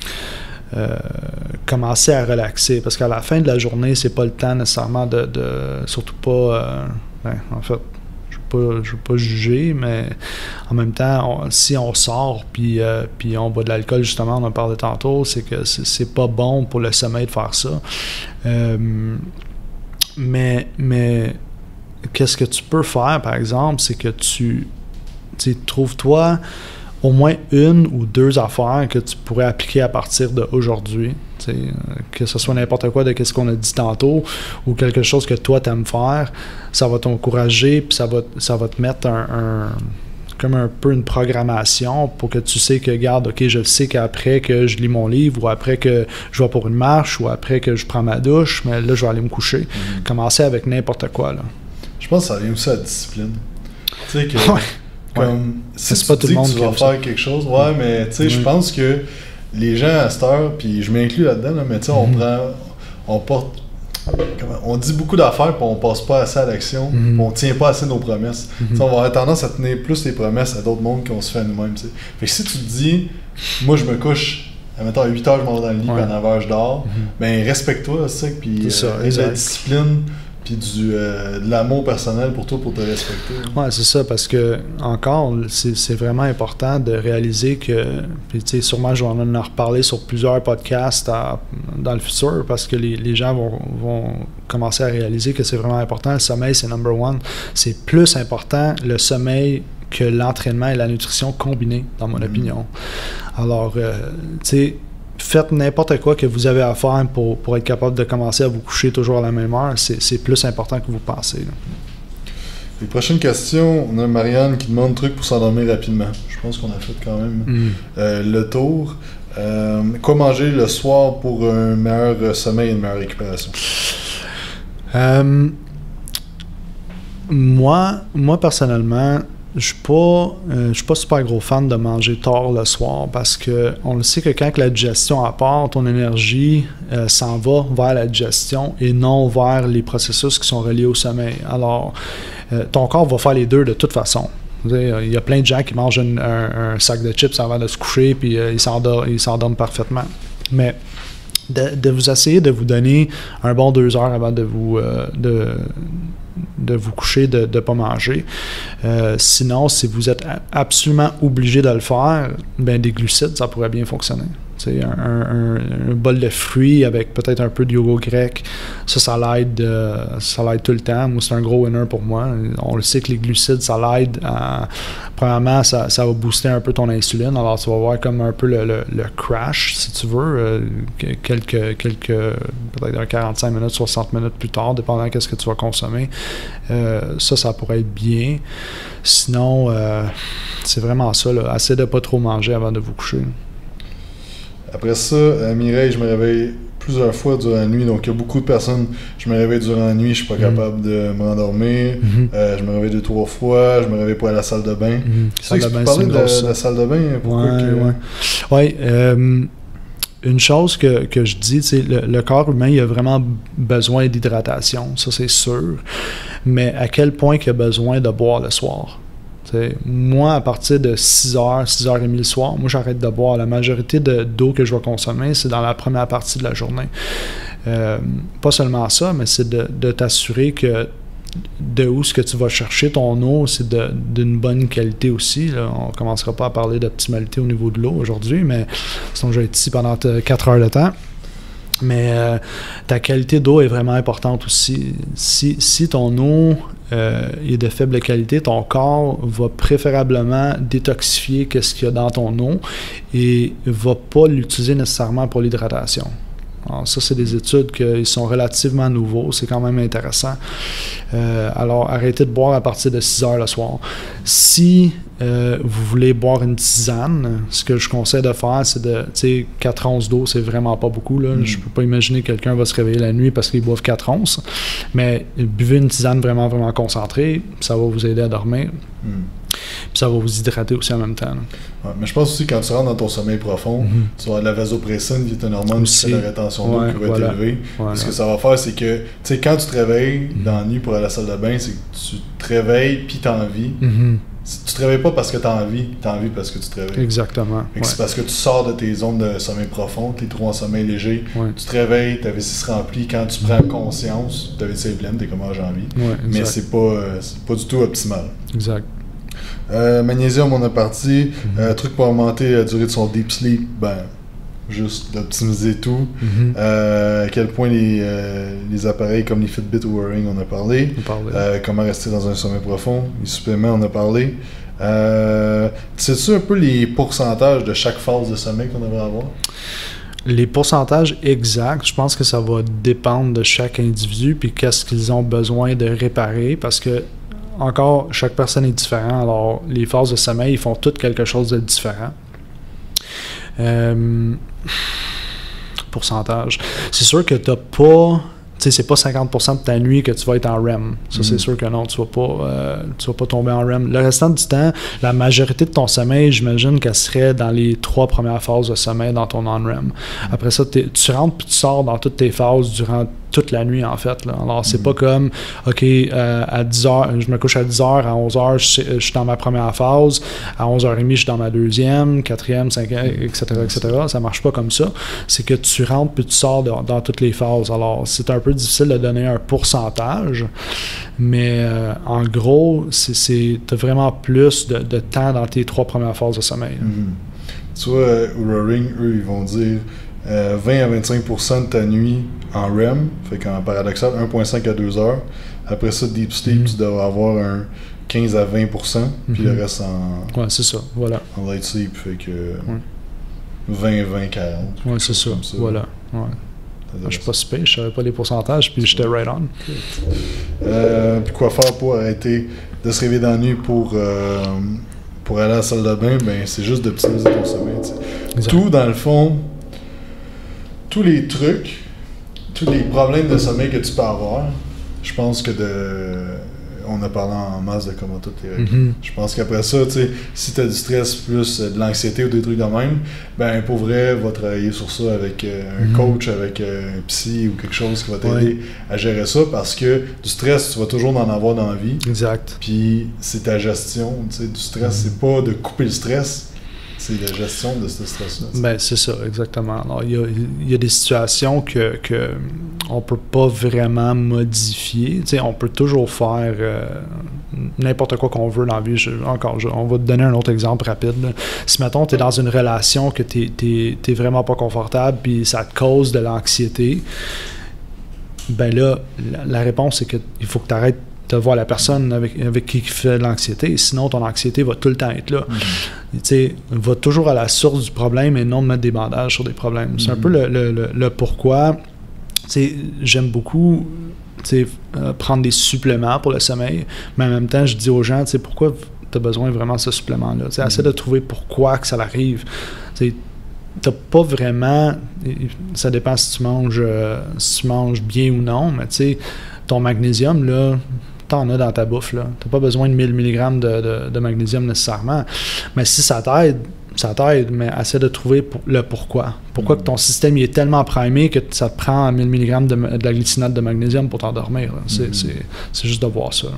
euh, commencer à relaxer, parce qu'à la fin de la journée, c'est pas le temps nécessairement de, de surtout pas, euh, ben, en fait, je ne veux pas juger, mais en même temps, on, si on sort puis, euh, puis on boit de l'alcool, justement, on en parlait tantôt, c'est que c'est, c'est pas bon pour le sommeil de faire ça. Euh, mais mais qu'est-ce que tu peux faire, par exemple, c'est que tu, tu trouves-toi au moins une ou deux affaires que tu pourrais appliquer à partir d'aujourd'hui. Tu sais, que ce soit n'importe quoi de ce qu'on a dit tantôt ou quelque chose que toi, tu aimes faire, ça va t'encourager puis ça va, ça va te mettre un, un, comme un peu une programmation pour que tu sais que, regarde, OK, je sais qu'après que je lis mon livre ou après que je vais pour une marche ou après que je prends ma douche, mais là, je vais aller me coucher. Mm-hmm. Commencer avec n'importe quoi, là. Je pense que ça vient aussi à la discipline. Tu sais que, ouais. comme, ouais. si c'est tu pas dis tout le monde que tu vas faire ça. Quelque chose, ouais, mais tu sais, ouais. je pense que les gens à cette heure, puis je m'inclus là-dedans, là, mais tu sais, mm-hmm. on prend, on porte, comment, on dit beaucoup d'affaires puis on passe pas assez à l'action, mm-hmm. puis on tient pas assez nos promesses. Mm-hmm. On va avoir tendance à tenir plus les promesses à d'autres mondes qu'on se fait à nous-mêmes. T'sais. Fait que si tu te dis, moi je me couche, admettons à huit heures je m'en vais dans le lit, ouais. puis à neuf heures je dors, mm-hmm. ben respecte-toi, puis euh, de la discipline. Puis du, euh, de l'amour personnel pour toi, pour te respecter. Oui, c'est ça, parce que, encore, c'est, c'est vraiment important de réaliser que, puis tu sais, sûrement je vais en reparler sur plusieurs podcasts à, dans le futur, parce que les, les gens vont, vont commencer à réaliser que c'est vraiment important. Le sommeil, c'est number one. C'est plus important le sommeil que l'entraînement et la nutrition combinés, dans mon mmh. opinion. Alors, euh, tu sais, faites n'importe quoi que vous avez à faire pour, pour être capable de commencer à vous coucher toujours à la même heure. C'est, c'est plus important que vous pensez. Là. Les prochaines questions, on a Marianne qui demande trucs pour s'endormir rapidement. Je pense qu'on a fait quand même mm. euh, le tour. Euh, quoi manger le soir pour un meilleur sommeil et une meilleure récupération? Euh, moi, moi, personnellement, je suis pas, euh, je suis pas super gros fan de manger tard le soir parce que on le sait que quand la digestion part, ton énergie euh, s'en va vers la digestion et non vers les processus qui sont reliés au sommeil. Alors, euh, ton corps va faire les deux de toute façon. Il y a plein de gens qui mangent un, un, un sac de chips avant de se coucher puis euh, ils, s'endorment, ils s'endorment parfaitement. Mais de, de vous essayer de vous donner un bon deux heures avant de vous euh, de, de vous coucher, de ne pas manger. Euh, sinon, si vous êtes absolument obligé de le faire, ben des glucides, ça pourrait bien fonctionner. Un, un, un bol de fruits avec peut-être un peu de yogourt grec, ça, ça l'aide, euh, ça l'aide tout le temps. Moi, c'est un gros winner pour moi. On le sait que les glucides, ça l'aide. À, premièrement, ça, ça va booster un peu ton insuline. Alors, tu vas voir comme un peu le, le, le crash, si tu veux, euh, quelques, quelques peut-être quarante-cinq minutes, soixante minutes plus tard, dépendant de ce que tu vas consommer. Euh, ça, ça pourrait être bien. Sinon, euh, c'est vraiment ça. Là. Essayez de ne pas trop manger avant de vous coucher. Après ça, à Mireille, je me réveille plusieurs fois durant la nuit. Donc, il y a beaucoup de personnes, je me réveille durant la nuit, je suis pas mmh. capable de m'endormir. Mmh. Euh, je me réveille deux, trois fois, je me réveille pas à la salle de bain. Mmh. Tu sais, tu parlais de, de la salle de bain? Pourquoi ouais, que... ouais. ouais euh, une chose que, que je dis, le, le corps humain, il a vraiment besoin d'hydratation, ça c'est sûr. Mais à quel point il a besoin de boire le soir? T'sais, moi, à partir de six heures, six heures trente le soir, moi, j'arrête de boire. La majorité de, d'eau que je vais consommer, c'est dans la première partie de la journée. Euh, pas seulement ça, mais c'est de, de t'assurer que de où ce que tu vas chercher ton eau, c'est de, d'une bonne qualité aussi. Là. On ne commencera pas à parler d'optimalité au niveau de l'eau aujourd'hui, mais sinon, je vais être ici pendant quatre heures de temps. Mais euh, ta qualité d'eau est vraiment importante aussi. Si, si ton eau euh, est de faible qualité, ton corps va préférablement détoxifier ce qu'il y a dans ton eau et ne va pas l'utiliser nécessairement pour l'hydratation. Alors ça, c'est des études qui sont relativement nouveaux. C'est quand même intéressant. Euh, alors, arrêtez de boire à partir de six heures le soir. Si euh, vous voulez boire une tisane, ce que je conseille de faire, c'est de, tu sais, quatre onces d'eau, c'est vraiment pas beaucoup. Là. Mm. Je peux pas imaginer que quelqu'un va se réveiller la nuit parce qu'il boive quatre onces. Mais buvez une tisane vraiment, vraiment concentrée. Ça va vous aider à dormir. Mm. Puis ça va vous hydrater aussi en même temps. Ouais, mais je pense aussi que quand tu rentres dans ton sommeil profond, mm-hmm. tu vas avoir de la vasopressine qui est une hormone qui fait la rétention d'eau ouais, qui va voilà. être élevée. Voilà. Ce que ça va faire, c'est que tu sais, quand tu te réveilles mm-hmm. dans la nuit pour aller à la salle de bain, c'est que tu te réveilles puis tu as envie. Mm-hmm. Tu te réveilles pas parce que tu as envie, tu as envie parce que tu te réveilles. Exactement. Ouais. C'est parce que tu sors de tes zones de sommeil profond, tes trous en sommeil léger, ouais. tu te réveilles, ta vessie se remplit. Quand tu prends conscience, ta vessie est pleine, t'es comme ah, j'ai envie. Ouais, mais c'est pas, euh, c'est pas du tout optimal. Exact. Euh, magnésium, on a parti. Mm-hmm. Euh, truc pour augmenter la durée de son deep sleep, ben, juste d'optimiser tout. Mm-hmm. Euh, à quel point les, euh, les appareils comme les Fitbit ou Oura Ring, on a parlé. Euh, comment rester dans un sommeil profond. Les suppléments, on a parlé. Euh, sais-tu un peu les pourcentages de chaque phase de sommeil qu'on devrait avoir? Les pourcentages exacts, je pense que ça va dépendre de chaque individu puis qu'est-ce qu'ils ont besoin de réparer parce que encore, chaque personne est différente. Alors, les phases de sommeil, ils font toutes quelque chose de différent. Euh, pourcentage. C'est sûr que tu n'as pas... Tu sais, c'est pas cinquante pour cent de ta nuit que tu vas être en R E M. Ça, mm-hmm. c'est sûr que non, tu vas pas, euh, tu vas pas tomber en R E M. Le restant du temps, la majorité de ton sommeil, j'imagine qu'elle serait dans les trois premières phases de sommeil dans ton non-R E M. Après ça, tu rentres puis tu sors dans toutes tes phases durant toute la nuit, en fait. Là. Alors, c'est mm-hmm. pas comme, OK, euh, à dix heures, je me couche à dix heures, à onze heures, je, je suis dans ma première phase, à onze heures trente, je suis dans ma deuxième, quatrième, cinquième, et cetera, et cetera. Ça marche pas comme ça. C'est que tu rentres puis tu sors de, dans toutes les phases. Alors, c'est un peu difficile de donner un pourcentage, mais euh, en gros, c'est, c'est, t'as vraiment plus de, de temps dans tes trois premières phases de sommeil. Mm-hmm. Tu vois, Oura Ring, eux, ils vont dire euh, vingt à vingt-cinq pour cent de ta nuit en R E M, fait qu'en paradoxal, un virgule cinq à deux heures. Après ça, Deep Sleep, mm-hmm. tu devrais avoir un quinze à vingt pour cent, puis mm-hmm. le reste en... Ouais, c'est ça, voilà. En Light Sleep, fait que ouais. vingt, vingt, quarante. Ouais, c'est ça, ça, voilà. Ouais. Je suis pas super, je savais pas les pourcentages, puis j'étais right on. Euh, puis quoi faire pour arrêter de se réveiller dans la nuit pour, euh, pour aller à la salle de bain? Ben, c'est juste d'optimiser ton sommeil. Tout, dans le fond, tous les trucs, tous les problèmes de sommeil que tu peux avoir, je pense que de... On a parlé en masse de comment tout est réglé. Mm-hmm. Je pense qu'après ça, tu sais, si tu as du stress plus de l'anxiété ou des trucs de même, ben pour vrai, va travailler sur ça avec euh, un mm-hmm. coach, avec euh, un psy ou quelque chose qui va t'aider ouais. à gérer ça, parce que du stress, tu vas toujours en avoir dans la vie. Exact. Puis c'est ta gestion, tu sais, du stress, mm-hmm. c'est pas de couper le stress. C'est la gestion de ce stress-là. Ben, c'est ça, exactement. Alors, il y a, il y a des situations que, que on peut pas vraiment modifier. Tu sais, on peut toujours faire euh, n'importe quoi qu'on veut dans la vie. Je, encore, je, on va te donner un autre exemple rapide. Là. Si, mettons, tu es dans une relation que tu n'es vraiment pas confortable puis ça te cause de l'anxiété, ben là, la, la réponse, c'est qu'il faut que tu arrêtes de voir la personne avec, avec qui fait de l'anxiété, sinon ton anxiété va tout le temps être là. Mm-hmm. Tu sais, va toujours à la source du problème et non de mettre des bandages sur des problèmes. Mm-hmm. C'est un peu le, le, le, le pourquoi. Tu sais, j'aime beaucoup tu sais, euh, prendre des suppléments pour le sommeil, mais en même temps, je dis aux gens, tu sais, pourquoi tu as besoin vraiment de ce supplément-là? Tu sais, mm-hmm. essaie de trouver pourquoi que ça arrive. Tu sais, t'as pas vraiment... Ça dépend si tu manges, euh, si tu manges bien ou non, mais tu sais, ton magnésium, là, t'en as dans ta bouffe, là. T'as pas besoin de mille milligrammes de, de, de magnésium nécessairement. Mais si ça t'aide, ça t'aide, mais essaie de trouver pour, le pourquoi. Pourquoi mm-hmm. que ton système il est tellement primé que ça te prend mille milligrammes de, de la glycinate de magnésium pour t'endormir. C'est, mm-hmm. c'est, c'est juste de voir ça.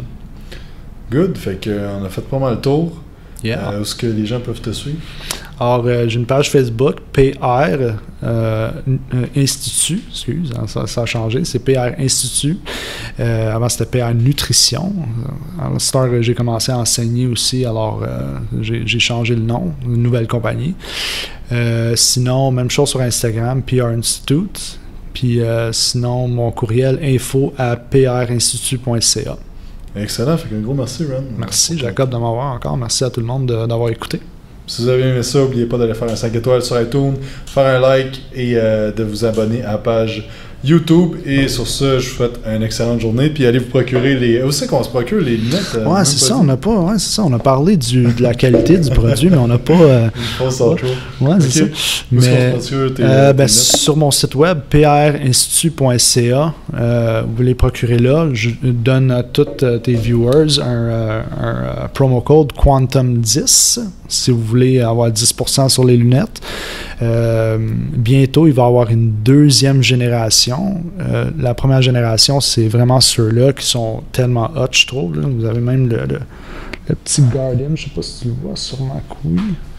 Good. Fait qu'on a fait pas mal le tour. Yeah. Euh, où est-ce que les gens peuvent te suivre? Alors, euh, j'ai une page Facebook, P R euh, Institut, excuse, ça, ça a changé, c'est P R Institut. Euh, avant, c'était P R Nutrition. À Star, j'ai commencé à enseigner aussi, alors euh, j'ai, j'ai changé le nom, une nouvelle compagnie. Euh, sinon, même chose sur Instagram, P R Institute. Puis euh, sinon, mon courriel, info à p r institut point c a. Excellent, fait un gros merci, Ren. Merci, Jacob, de m'avoir encore. Merci à tout le monde de, d'avoir écouté. Si vous avez aimé ça, n'oubliez pas d'aller faire un cinq étoiles sur iTunes, faire un like et euh, de vous abonner à la page YouTube. Et sur ça, je vous souhaite une excellente journée. Puis allez vous procurer les... Vous savez qu'on se procure les lunettes? Euh, ouais, c'est ça, on a pas... Ouais, c'est ça, on a parlé du, de la qualité du produit, mais on n'a pas... Euh, ouais, ouais, c'est okay. ça. Mais, tes, euh, ben, sur mon site web, p r institut point c a, euh, vous les procurez là. Je donne à tous tes viewers un, un, un promo code Quantum dix si vous voulez avoir dix pour cent sur les lunettes. Euh, bientôt, il va y avoir une deuxième génération. Euh, la première génération, c'est vraiment ceux-là qui sont tellement hot, je trouve. Là. Vous avez même le, le, le petit Guardian, je ne sais pas si tu le vois, sûrement que oui.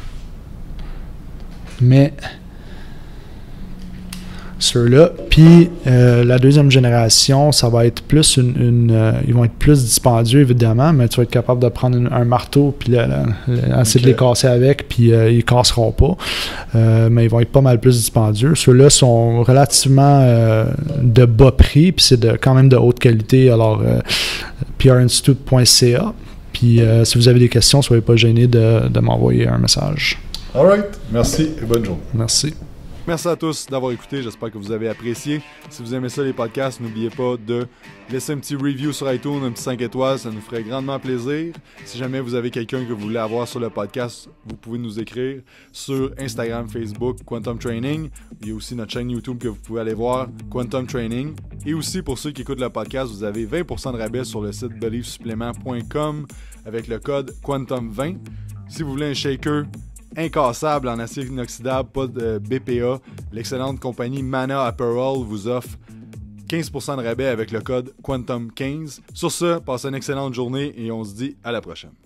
Mais ceux-là. Puis euh, la deuxième génération, ça va être plus une... une euh, ils vont être plus dispendieux, évidemment, mais tu vas être capable de prendre une, un marteau puis le, le, le, essayer okay. de les casser avec, puis euh, ils ne casseront pas. Euh, mais ils vont être pas mal plus dispendieux. Ceux-là sont relativement euh, de bas prix, puis c'est de, quand même de haute qualité. Alors, euh, p r institute point c a. Puis euh, si vous avez des questions, soyez pas gênés de, de m'envoyer un message. All right. Merci et bonne journée. Merci. Merci à tous d'avoir écouté, j'espère que vous avez apprécié. Si vous aimez ça les podcasts, n'oubliez pas de laisser un petit review sur iTunes, un petit cinq étoiles, ça nous ferait grandement plaisir. Si jamais vous avez quelqu'un que vous voulez avoir sur le podcast, vous pouvez nous écrire sur Instagram, Facebook, Quantum Training. Il y a aussi notre chaîne YouTube que vous pouvez aller voir, Quantum Training. Et aussi pour ceux qui écoutent le podcast, vous avez vingt pour cent de rabais sur le site believe supplement point com avec le code Quantum vingt. Si vous voulez un shaker incassable en acier inoxydable, pas de B P A, l'excellente compagnie Mana Apparel vous offre quinze pour cent de rabais avec le code Quantum quinze. Sur ce, passez une excellente journée et on se dit à la prochaine.